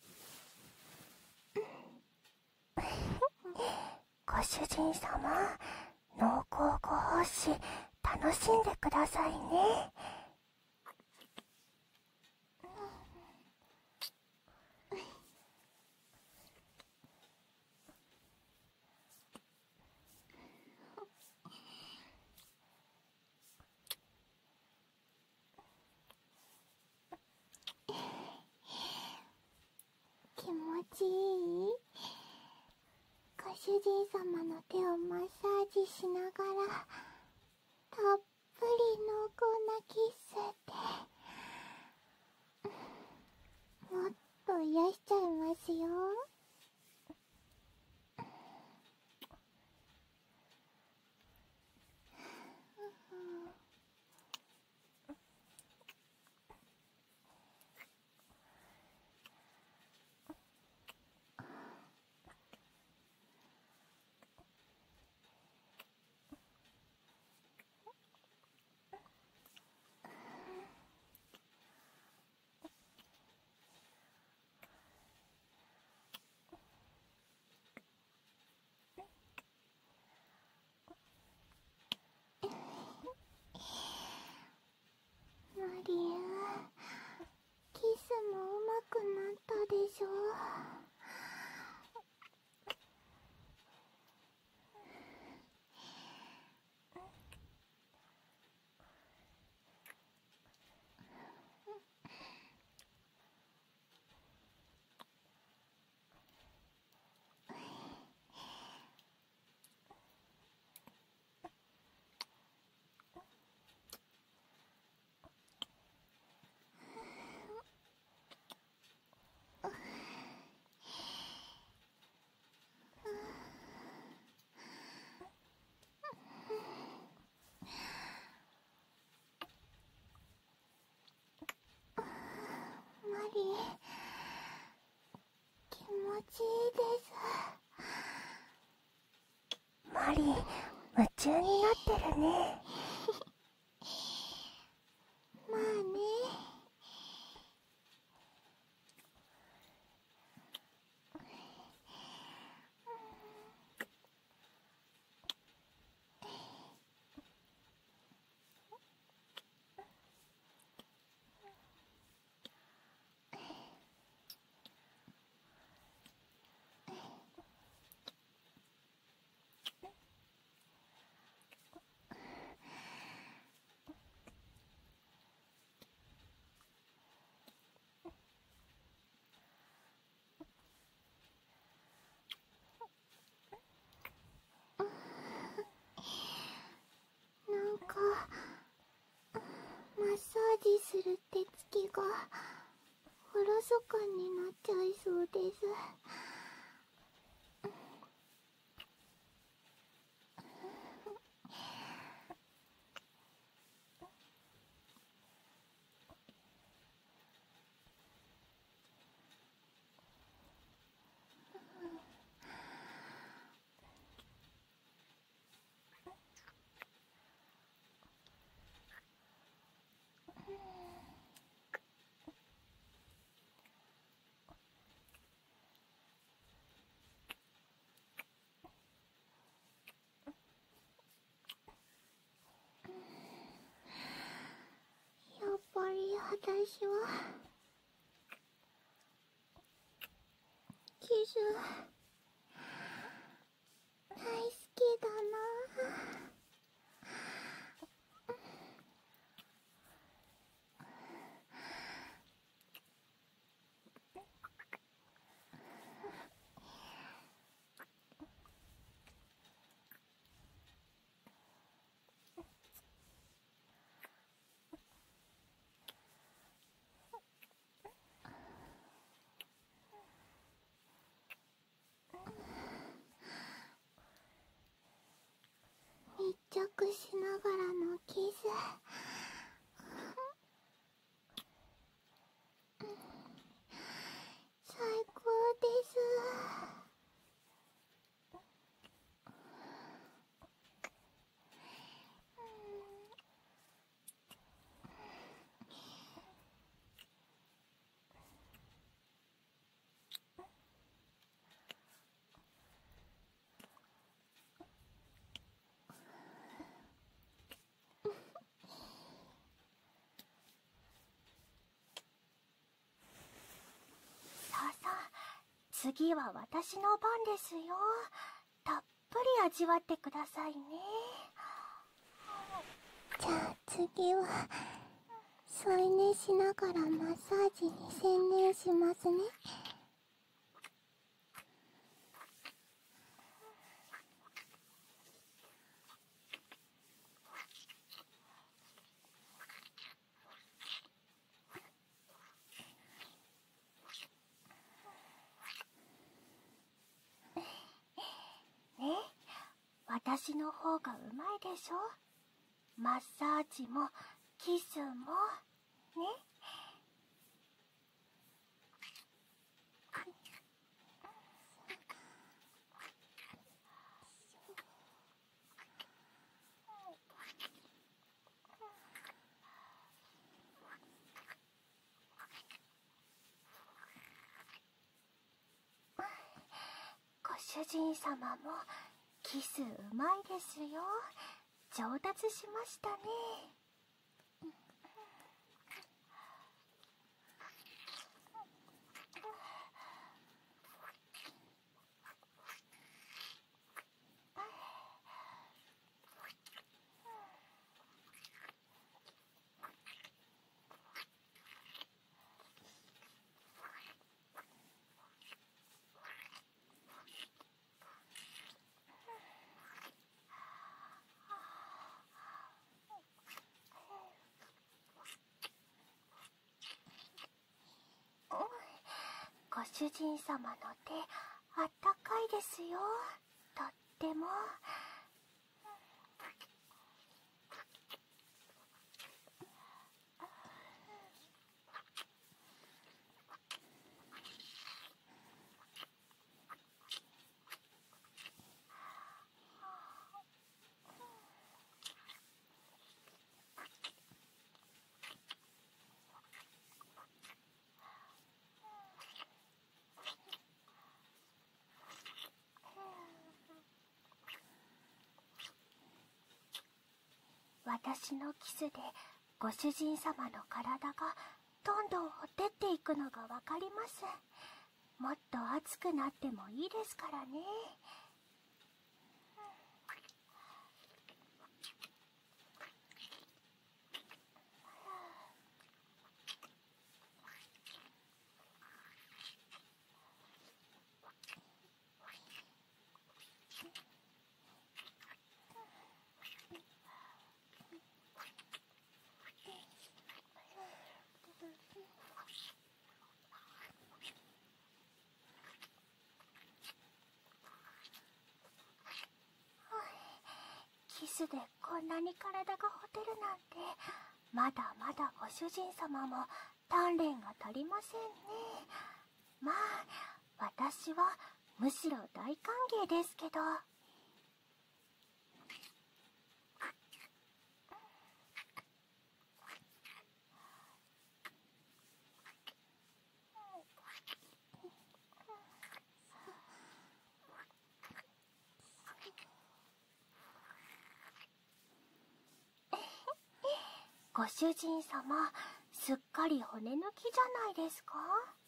ら。ご主人様、濃厚ご奉仕楽しんでくださいね。 気持ちいい？ご主人様の手をマッサージしながらたっぷり濃厚なキスでもっと癒しちゃいますよ。マリン、キスもうまくなったでしょ。マリン、気持ちいいです。 マリン、夢中になってるね。 まあね。なんかマッサージする手つきがおろそかになっちゃいそうです。やっぱり私はキス大好きだな。 次は私の番ですよ。たっぷり味わってくださいね。 じゃあ次は添い寝しながらマッサージに専念しますね。 ね、私の方がうまいでしょ。マッサージもキスもね。ご主人様もキスうまいですよ。上達しましたね。ご主人様の手あったかいですよ。とっても。私のキスでご主人様の体がどんどんほてっていくのがわかります。もっと熱くなってもいいですからね。キスでこんなに体がほてるなんて、まだまだご主人様も鍛錬が足りませんね。まあ私はむしろ大歓迎ですけど。ご主人様、すっかり骨抜きじゃないですか。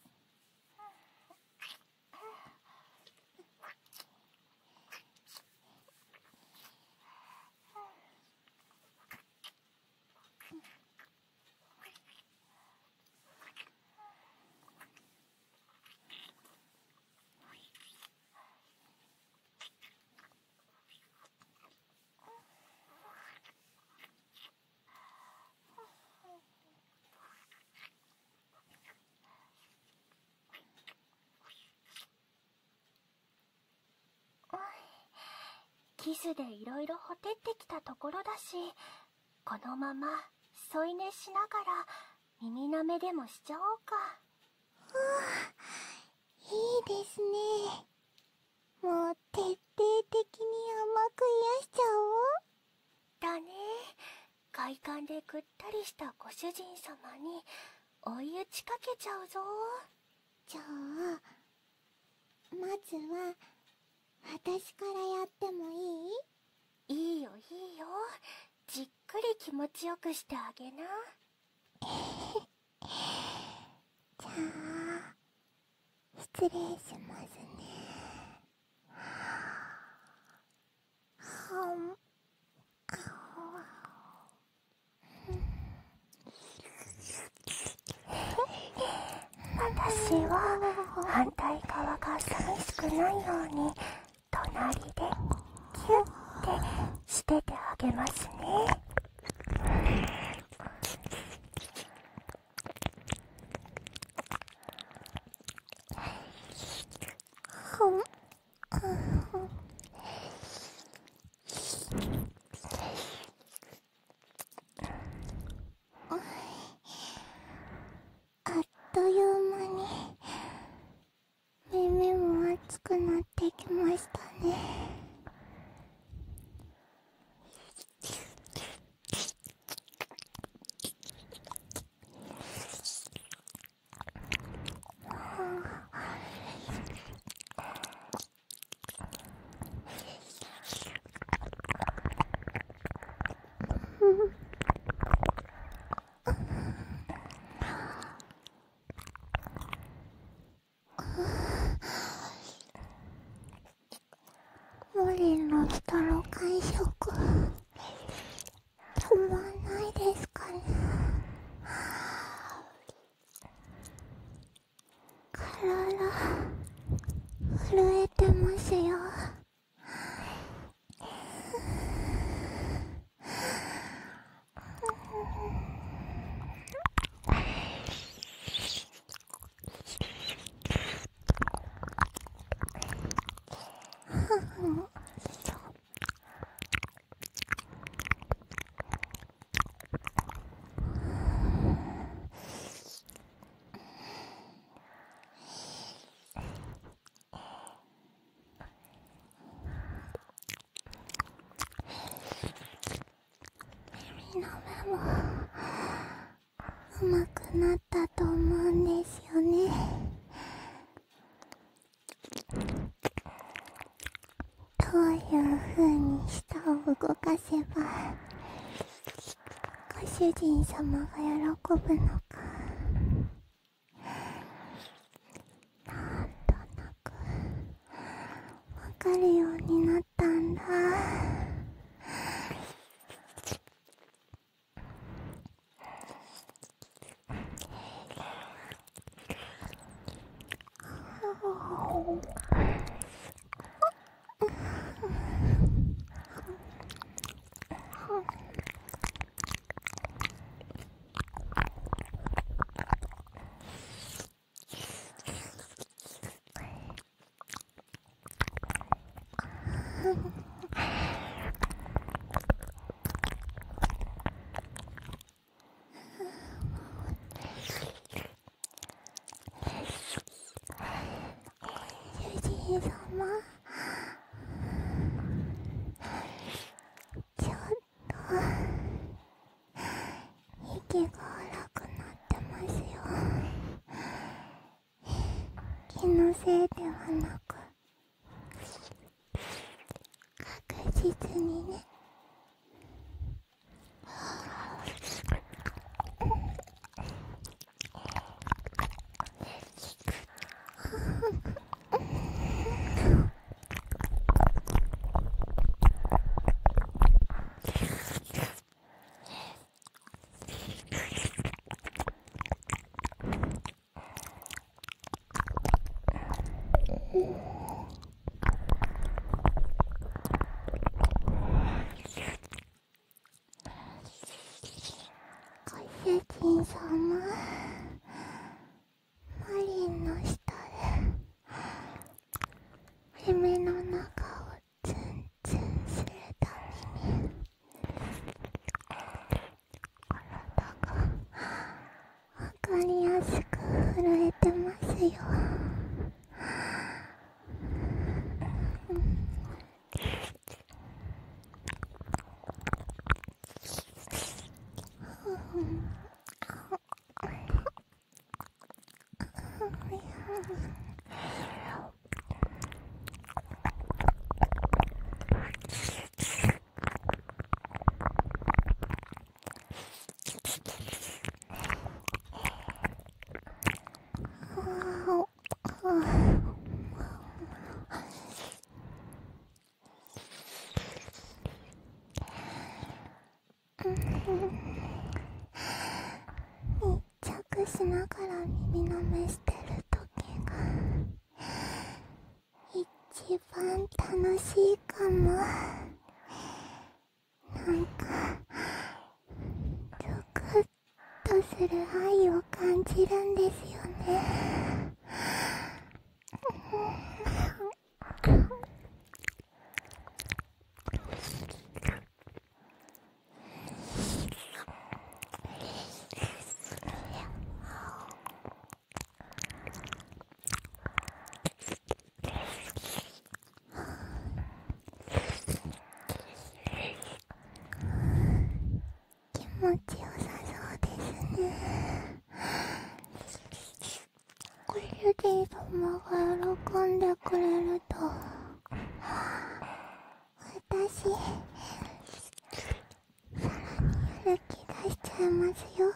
キスでいろいろほてってきたところだし、このまま添い寝しながら耳なめでもしちゃおうか。 はあ、いいですね。もう徹底的に甘く癒しちゃおう。 だね。快感でぐったりしたご主人様に追い打ちかけちゃうぞ。 じゃあまずは私からやってもいい？いいよいいよ。じっくり気持ちよくしてあげな。 じゃあ失礼しますね。はん私は反対側が寂しくないように隣でキュッてしててあげますね。 あっという間に耳も熱くなってきましたね。マリンのストロ感触止まんないですかね。体震えてますよ。耳の目も上手くなったと思うんですよね。どういう風に舌を動かせばご主人様が喜ぶのか、なんとなくわかるようになったんだ。主人様、ちょっと息が荒くなってますよ。気のせいではなく確実にね。ご主人様、マリンの下で夢の中をツンツンするために体がわかりやすく震えてますよ。 密着しながら耳の目してる時が一番楽しいかも。なんかゾクッとする愛を感じるんですよね。気持ちよさそうですね。ご主人様が喜んでくれると私さらにやる気出しちゃいますよ。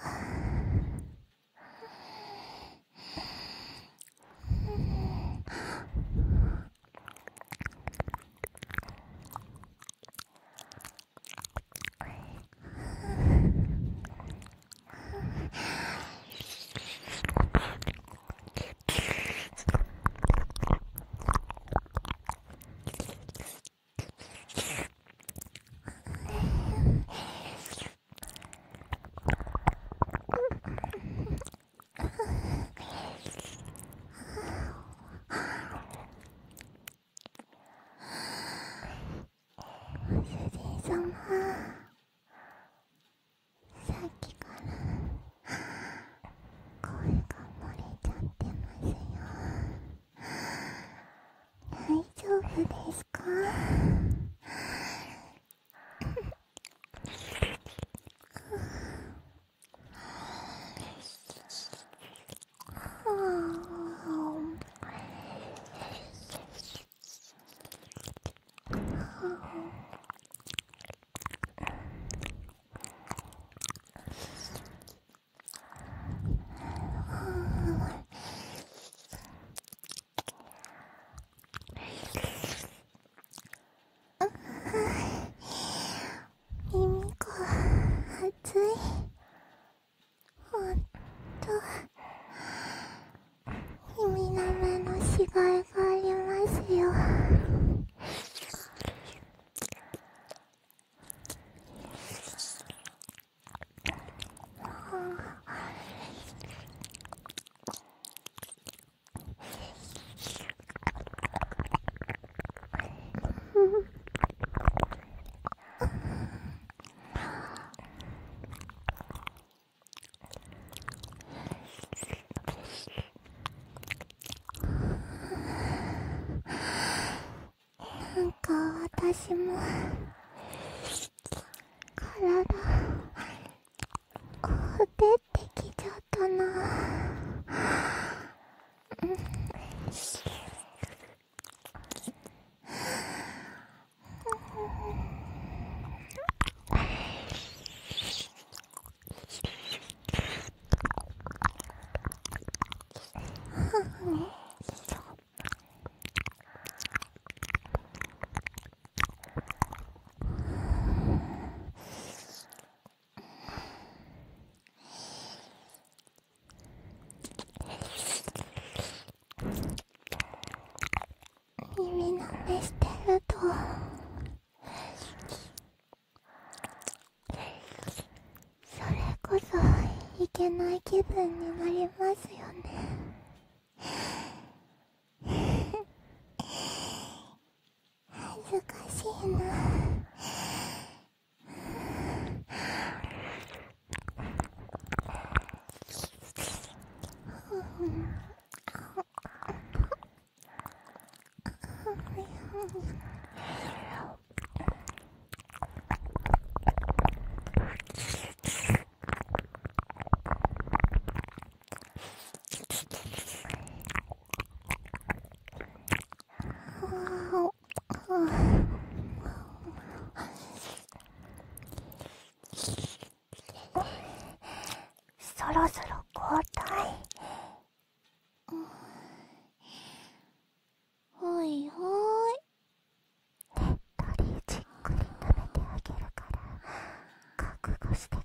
ご主人様、さっきから声が漏れちゃってますよ。大丈夫ですか？耳が熱い。ほんと耳の目のしがいがありますよ。なんか私も体こう出てきちゃったな。耳の目してるとそれこそいけない気分になりますよね。恥ずかしいな。そろそろ交代。ほいほい。ねっとりじっくり舐めてあげるから覚悟して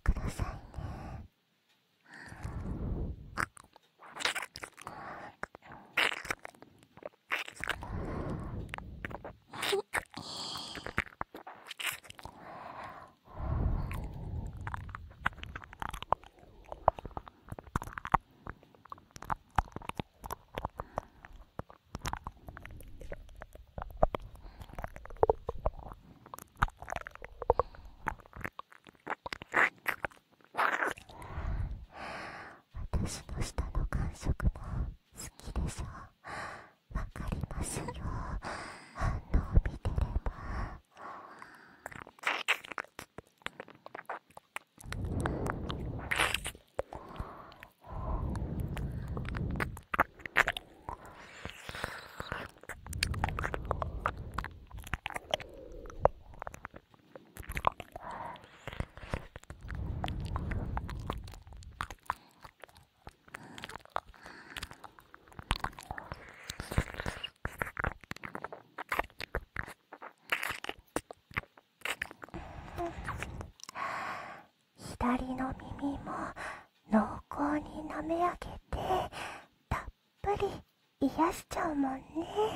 の耳も濃厚に舐め上げてたっぷり癒しちゃうもんね。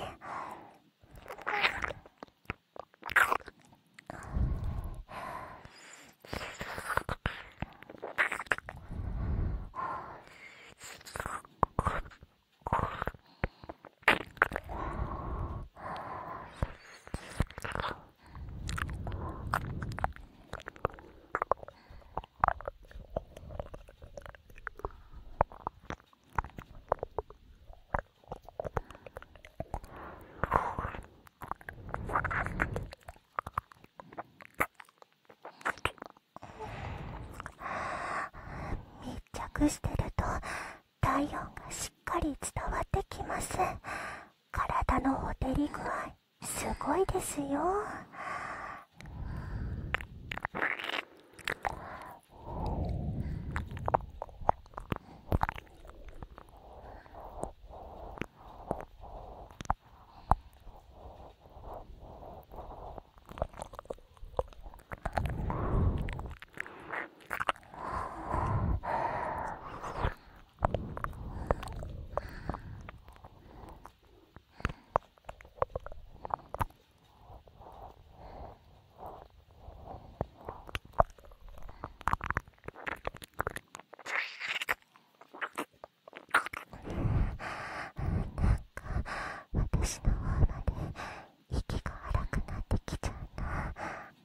密着してると体温がしっかり伝わってきます。体のほてり具合すごいですよ。私の方まで息が荒くなってきちゃうな。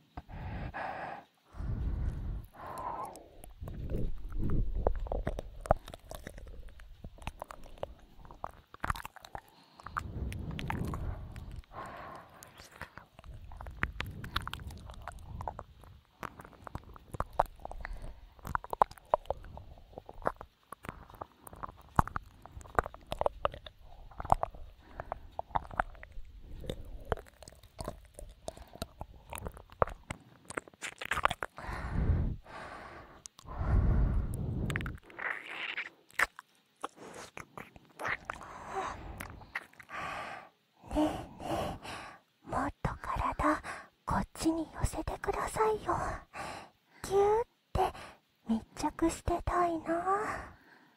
ねえねえ、もっと体こっちに寄せてくださいよ。ぎゅーって密着してたいな。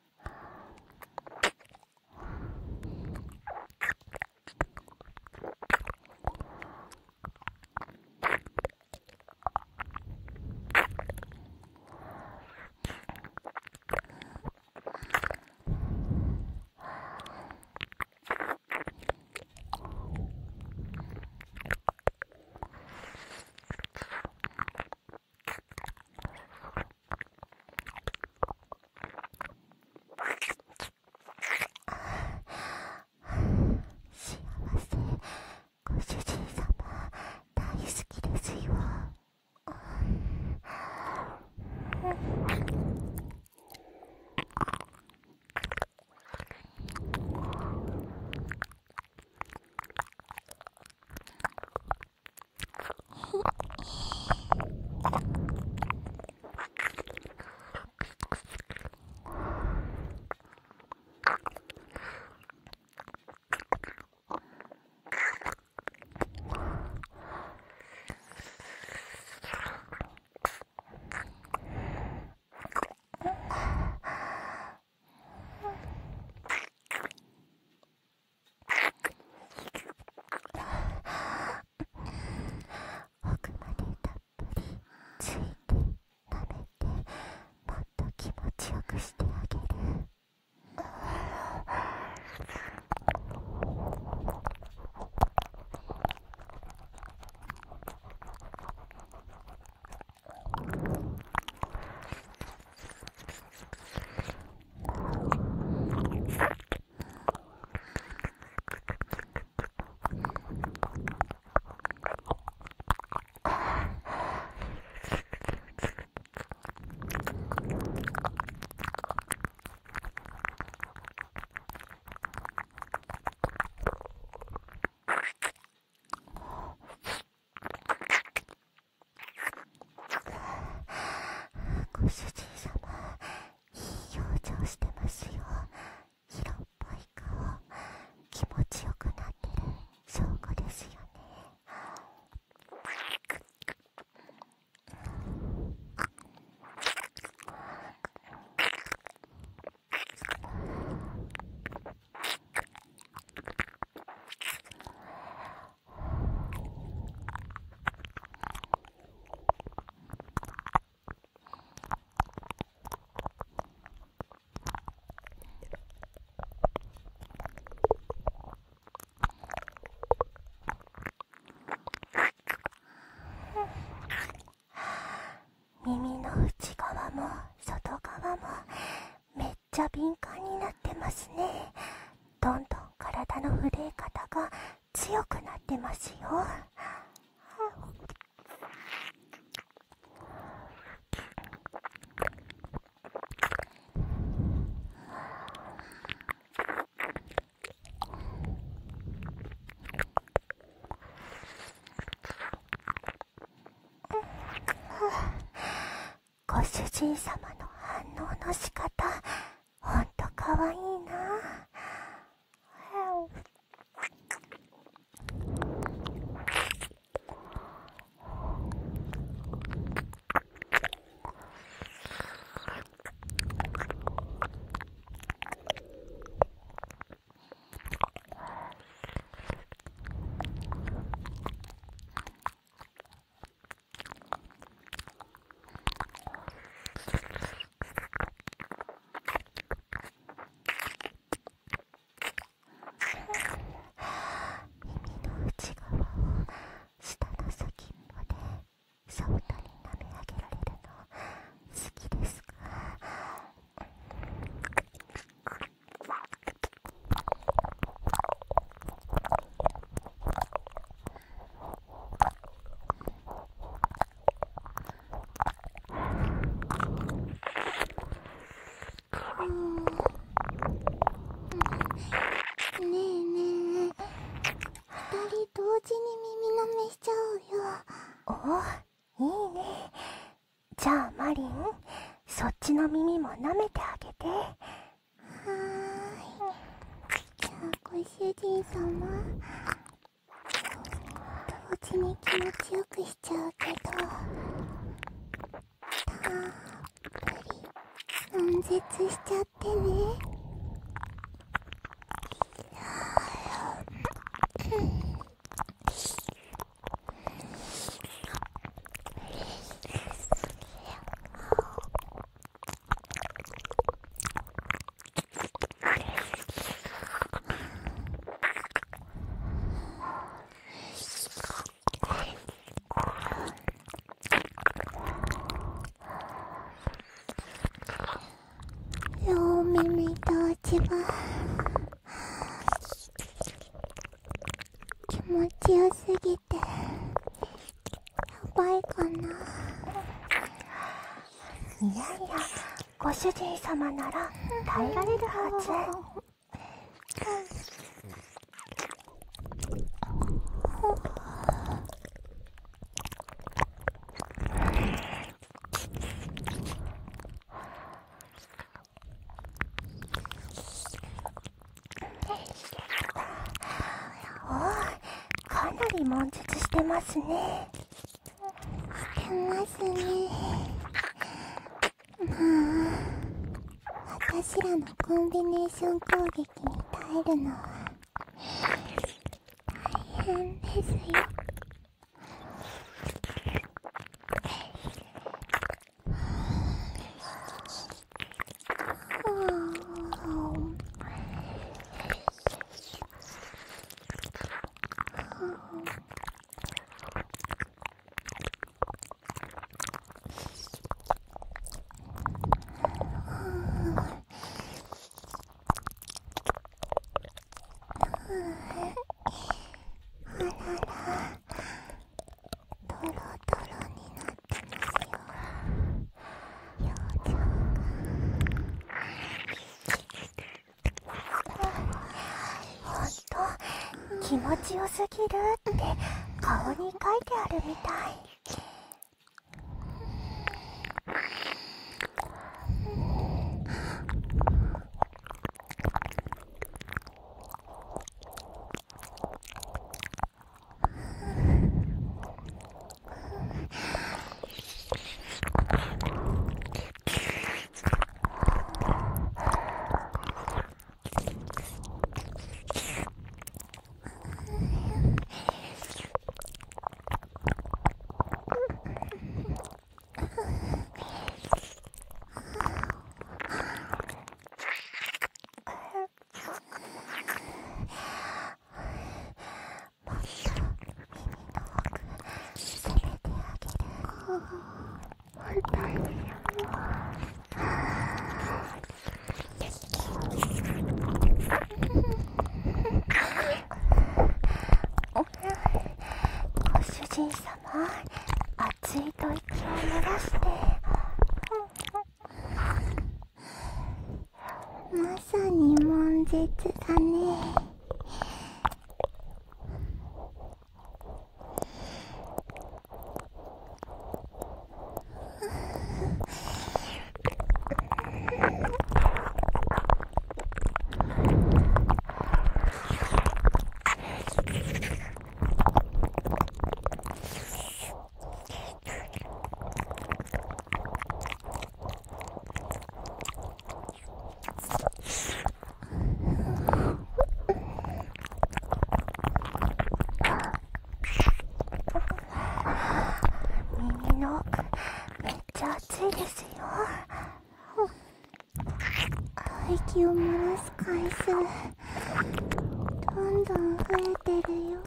幸せ、ご主人様大好きですよ。奥までたっぷりついて舐めて、もっと気持ちよくしてあげる。ご主人様、いい表情してますよ。色っぽい顔、気持ちよくなってる証拠ですよね。 ちゃ敏感になってますね。どんどん体の震え方が強くなってますよ。ご主人様の反応の仕方、ほんとかわいいな。お、いいね。じゃあマリン、そっちの耳も舐めてあげて。はーい。じゃあご主人様、同時に気持ちよくしちゃうけど、たっぷり悶絶しちゃってね。両耳と落ち葉、気持ちよすぎてやばいかな。いやいや、ご主人様なら耐えられるはず。かなり悶絶してますね。してますね。まあ、私らのコンビネーション攻撃に耐えるのは大変ですよ。気持ちよすぎるって顔に書いてあるみたい。 まさに悶絶だね。 耳の奥めっちゃ熱いですよ。 息を漏らす回数どんどん増えてるよ。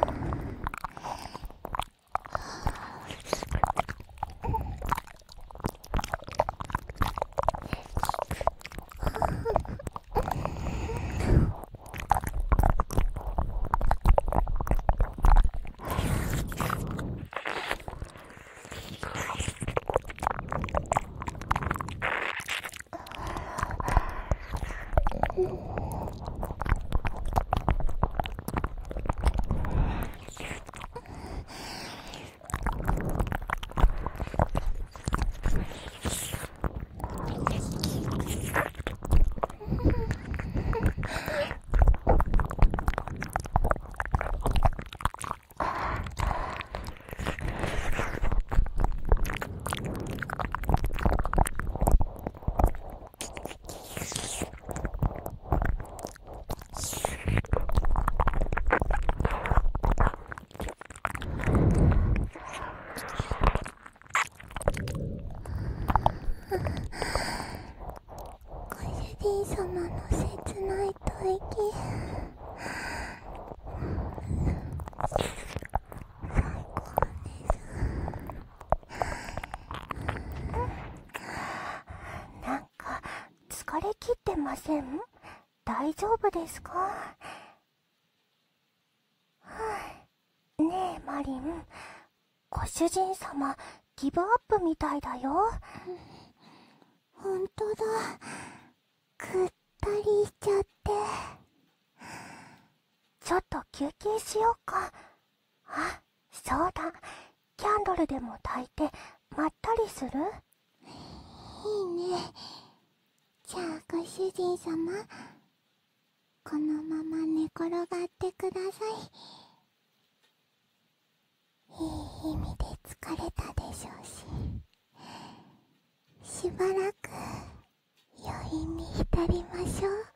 ご主人様の切ない吐息、 なんか疲れ切ってません？大丈夫ですか？はあ、ねえマリン、ご主人様ギブアップみたいだよ。 ほんとだ。ぐったりしちゃって。 ちょっと休憩しようか。あ、そうだ。キャンドルでも焚いてまったりする？ いいね。じゃあご主人様、このまま寝転がってください。いい意味で疲れたでしょうし、しばらく余韻に浸りましょう。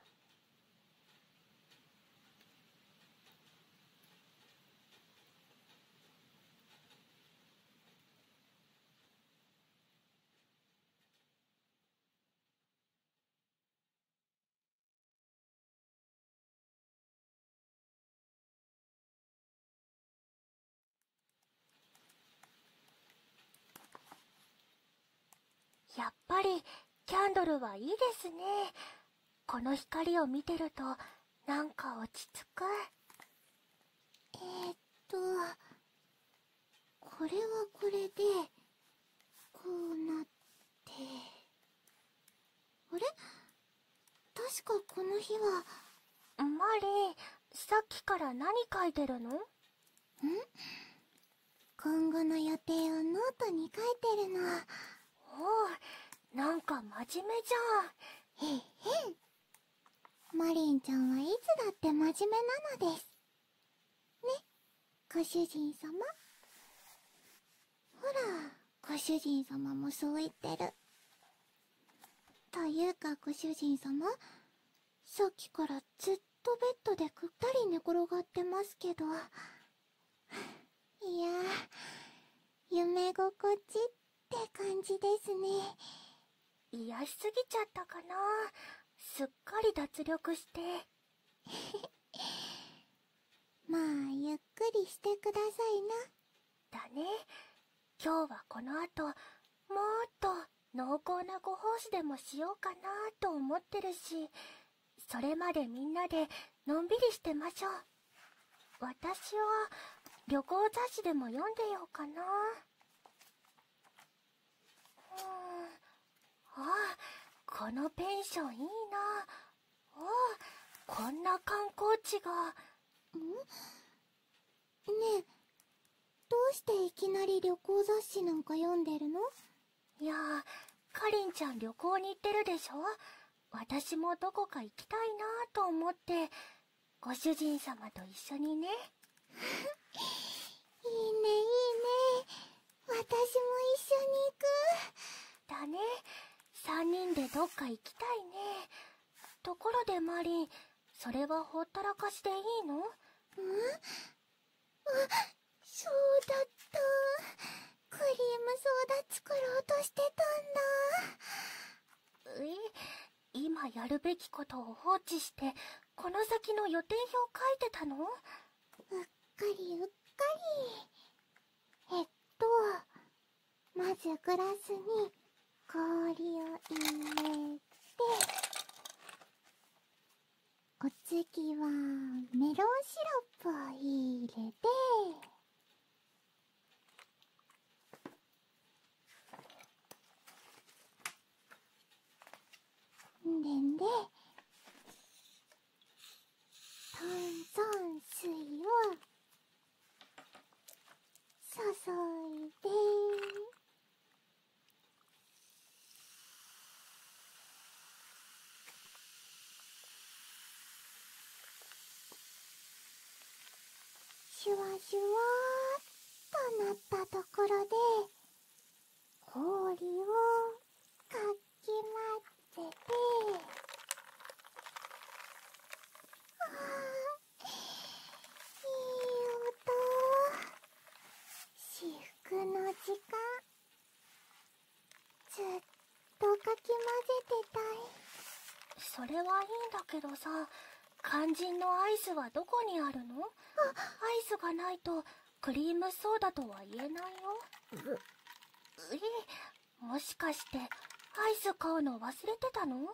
やっぱりキャンドルはいいですね。この光を見てるとなんか落ち着く。 えー、っとこれはこれでこうなって、あれ、確かこの日は。 マリン、さっきから何書いてるの？ん？ 今後の予定をノートに書いてるの。 おう、なんか真面目じゃん。 へっへん。マリンちゃんはいつだって真面目なのです。ね、ご主人様。ほら、ご主人様もそう言ってる。というかご主人様、さっきからずっとベッドでぐったり寝転がってますけど。いやー、夢心地って感じですね。 癒しすぎちゃったかな。すっかり脱力して。 まあゆっくりしてくださいな。だね。今日はこの後もっと濃厚なご奉仕でもしようかなと思ってるし、それまでみんなでのんびりしてましょう。私は旅行雑誌でも読んでようかな。うーん、あ、 このペンションいいな。おお、こんな観光地が。 ん？ねえ、どうしていきなり旅行雑誌なんか読んでるの？ いやー、かりんちゃん旅行に行ってるでしょ。私もどこか行きたいなと思って、ご主人様と一緒にね。いいね、 いいね。私も一緒に行く。 だね。三人でどっか行きたいね。ところでマリン、それはほったらかしでいいの？ん？あ、 そうだった。クリームソーダ作ろうとしてたんだ。 え、今やるべきことを放置して、この先の予定表書いてたの？ うっかりうっかり。えっと、まずグラスに氷を入れて、お次はメロンシロップを入れて、んでんで、炭酸水を注いで、シュワシュワーっとなったところで、氷をかき混ぜて、あー、いい音。至福の時間、ずっとかき混ぜてたい。 それはいいんだけどさ、肝心のアイスはどこにあるの？アイスがないとクリームソーダとは言えないよ。え、もしかしてアイス買うの忘れてたの？ ぐぬぬ。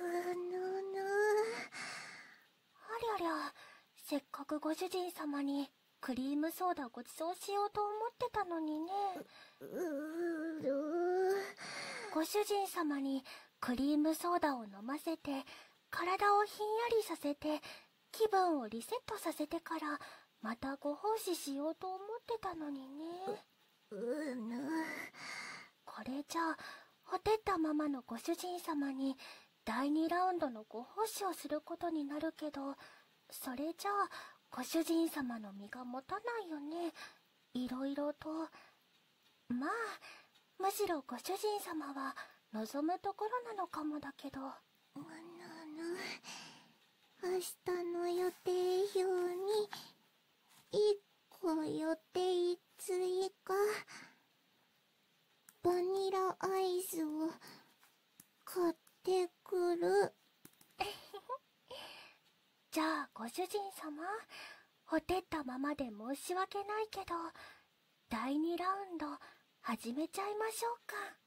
ありゃりゃ、せっかくご主人様にクリームソーダごちそうしようと思ってたのにね。 うーる。 ご主人様にクリームソーダを飲ませて、体をひんやりさせて、気分をリセットさせてからまたご奉仕しようと思ってたのにね。 う、うぬ。 これじゃあほてったままのご主人様にだいにラウンドのご奉仕をすることになるけど、それじゃあご主人様の身が持たないよね。いろいろと。まあむしろご主人様は望むところなのかもだけど。 うぬぬ。明日の予定表にいっこ予定追加。バニラアイスを買ってくる。 じゃあご主人様、ほてったままで申し訳ないけど、だいにラウンド始めちゃいましょうか。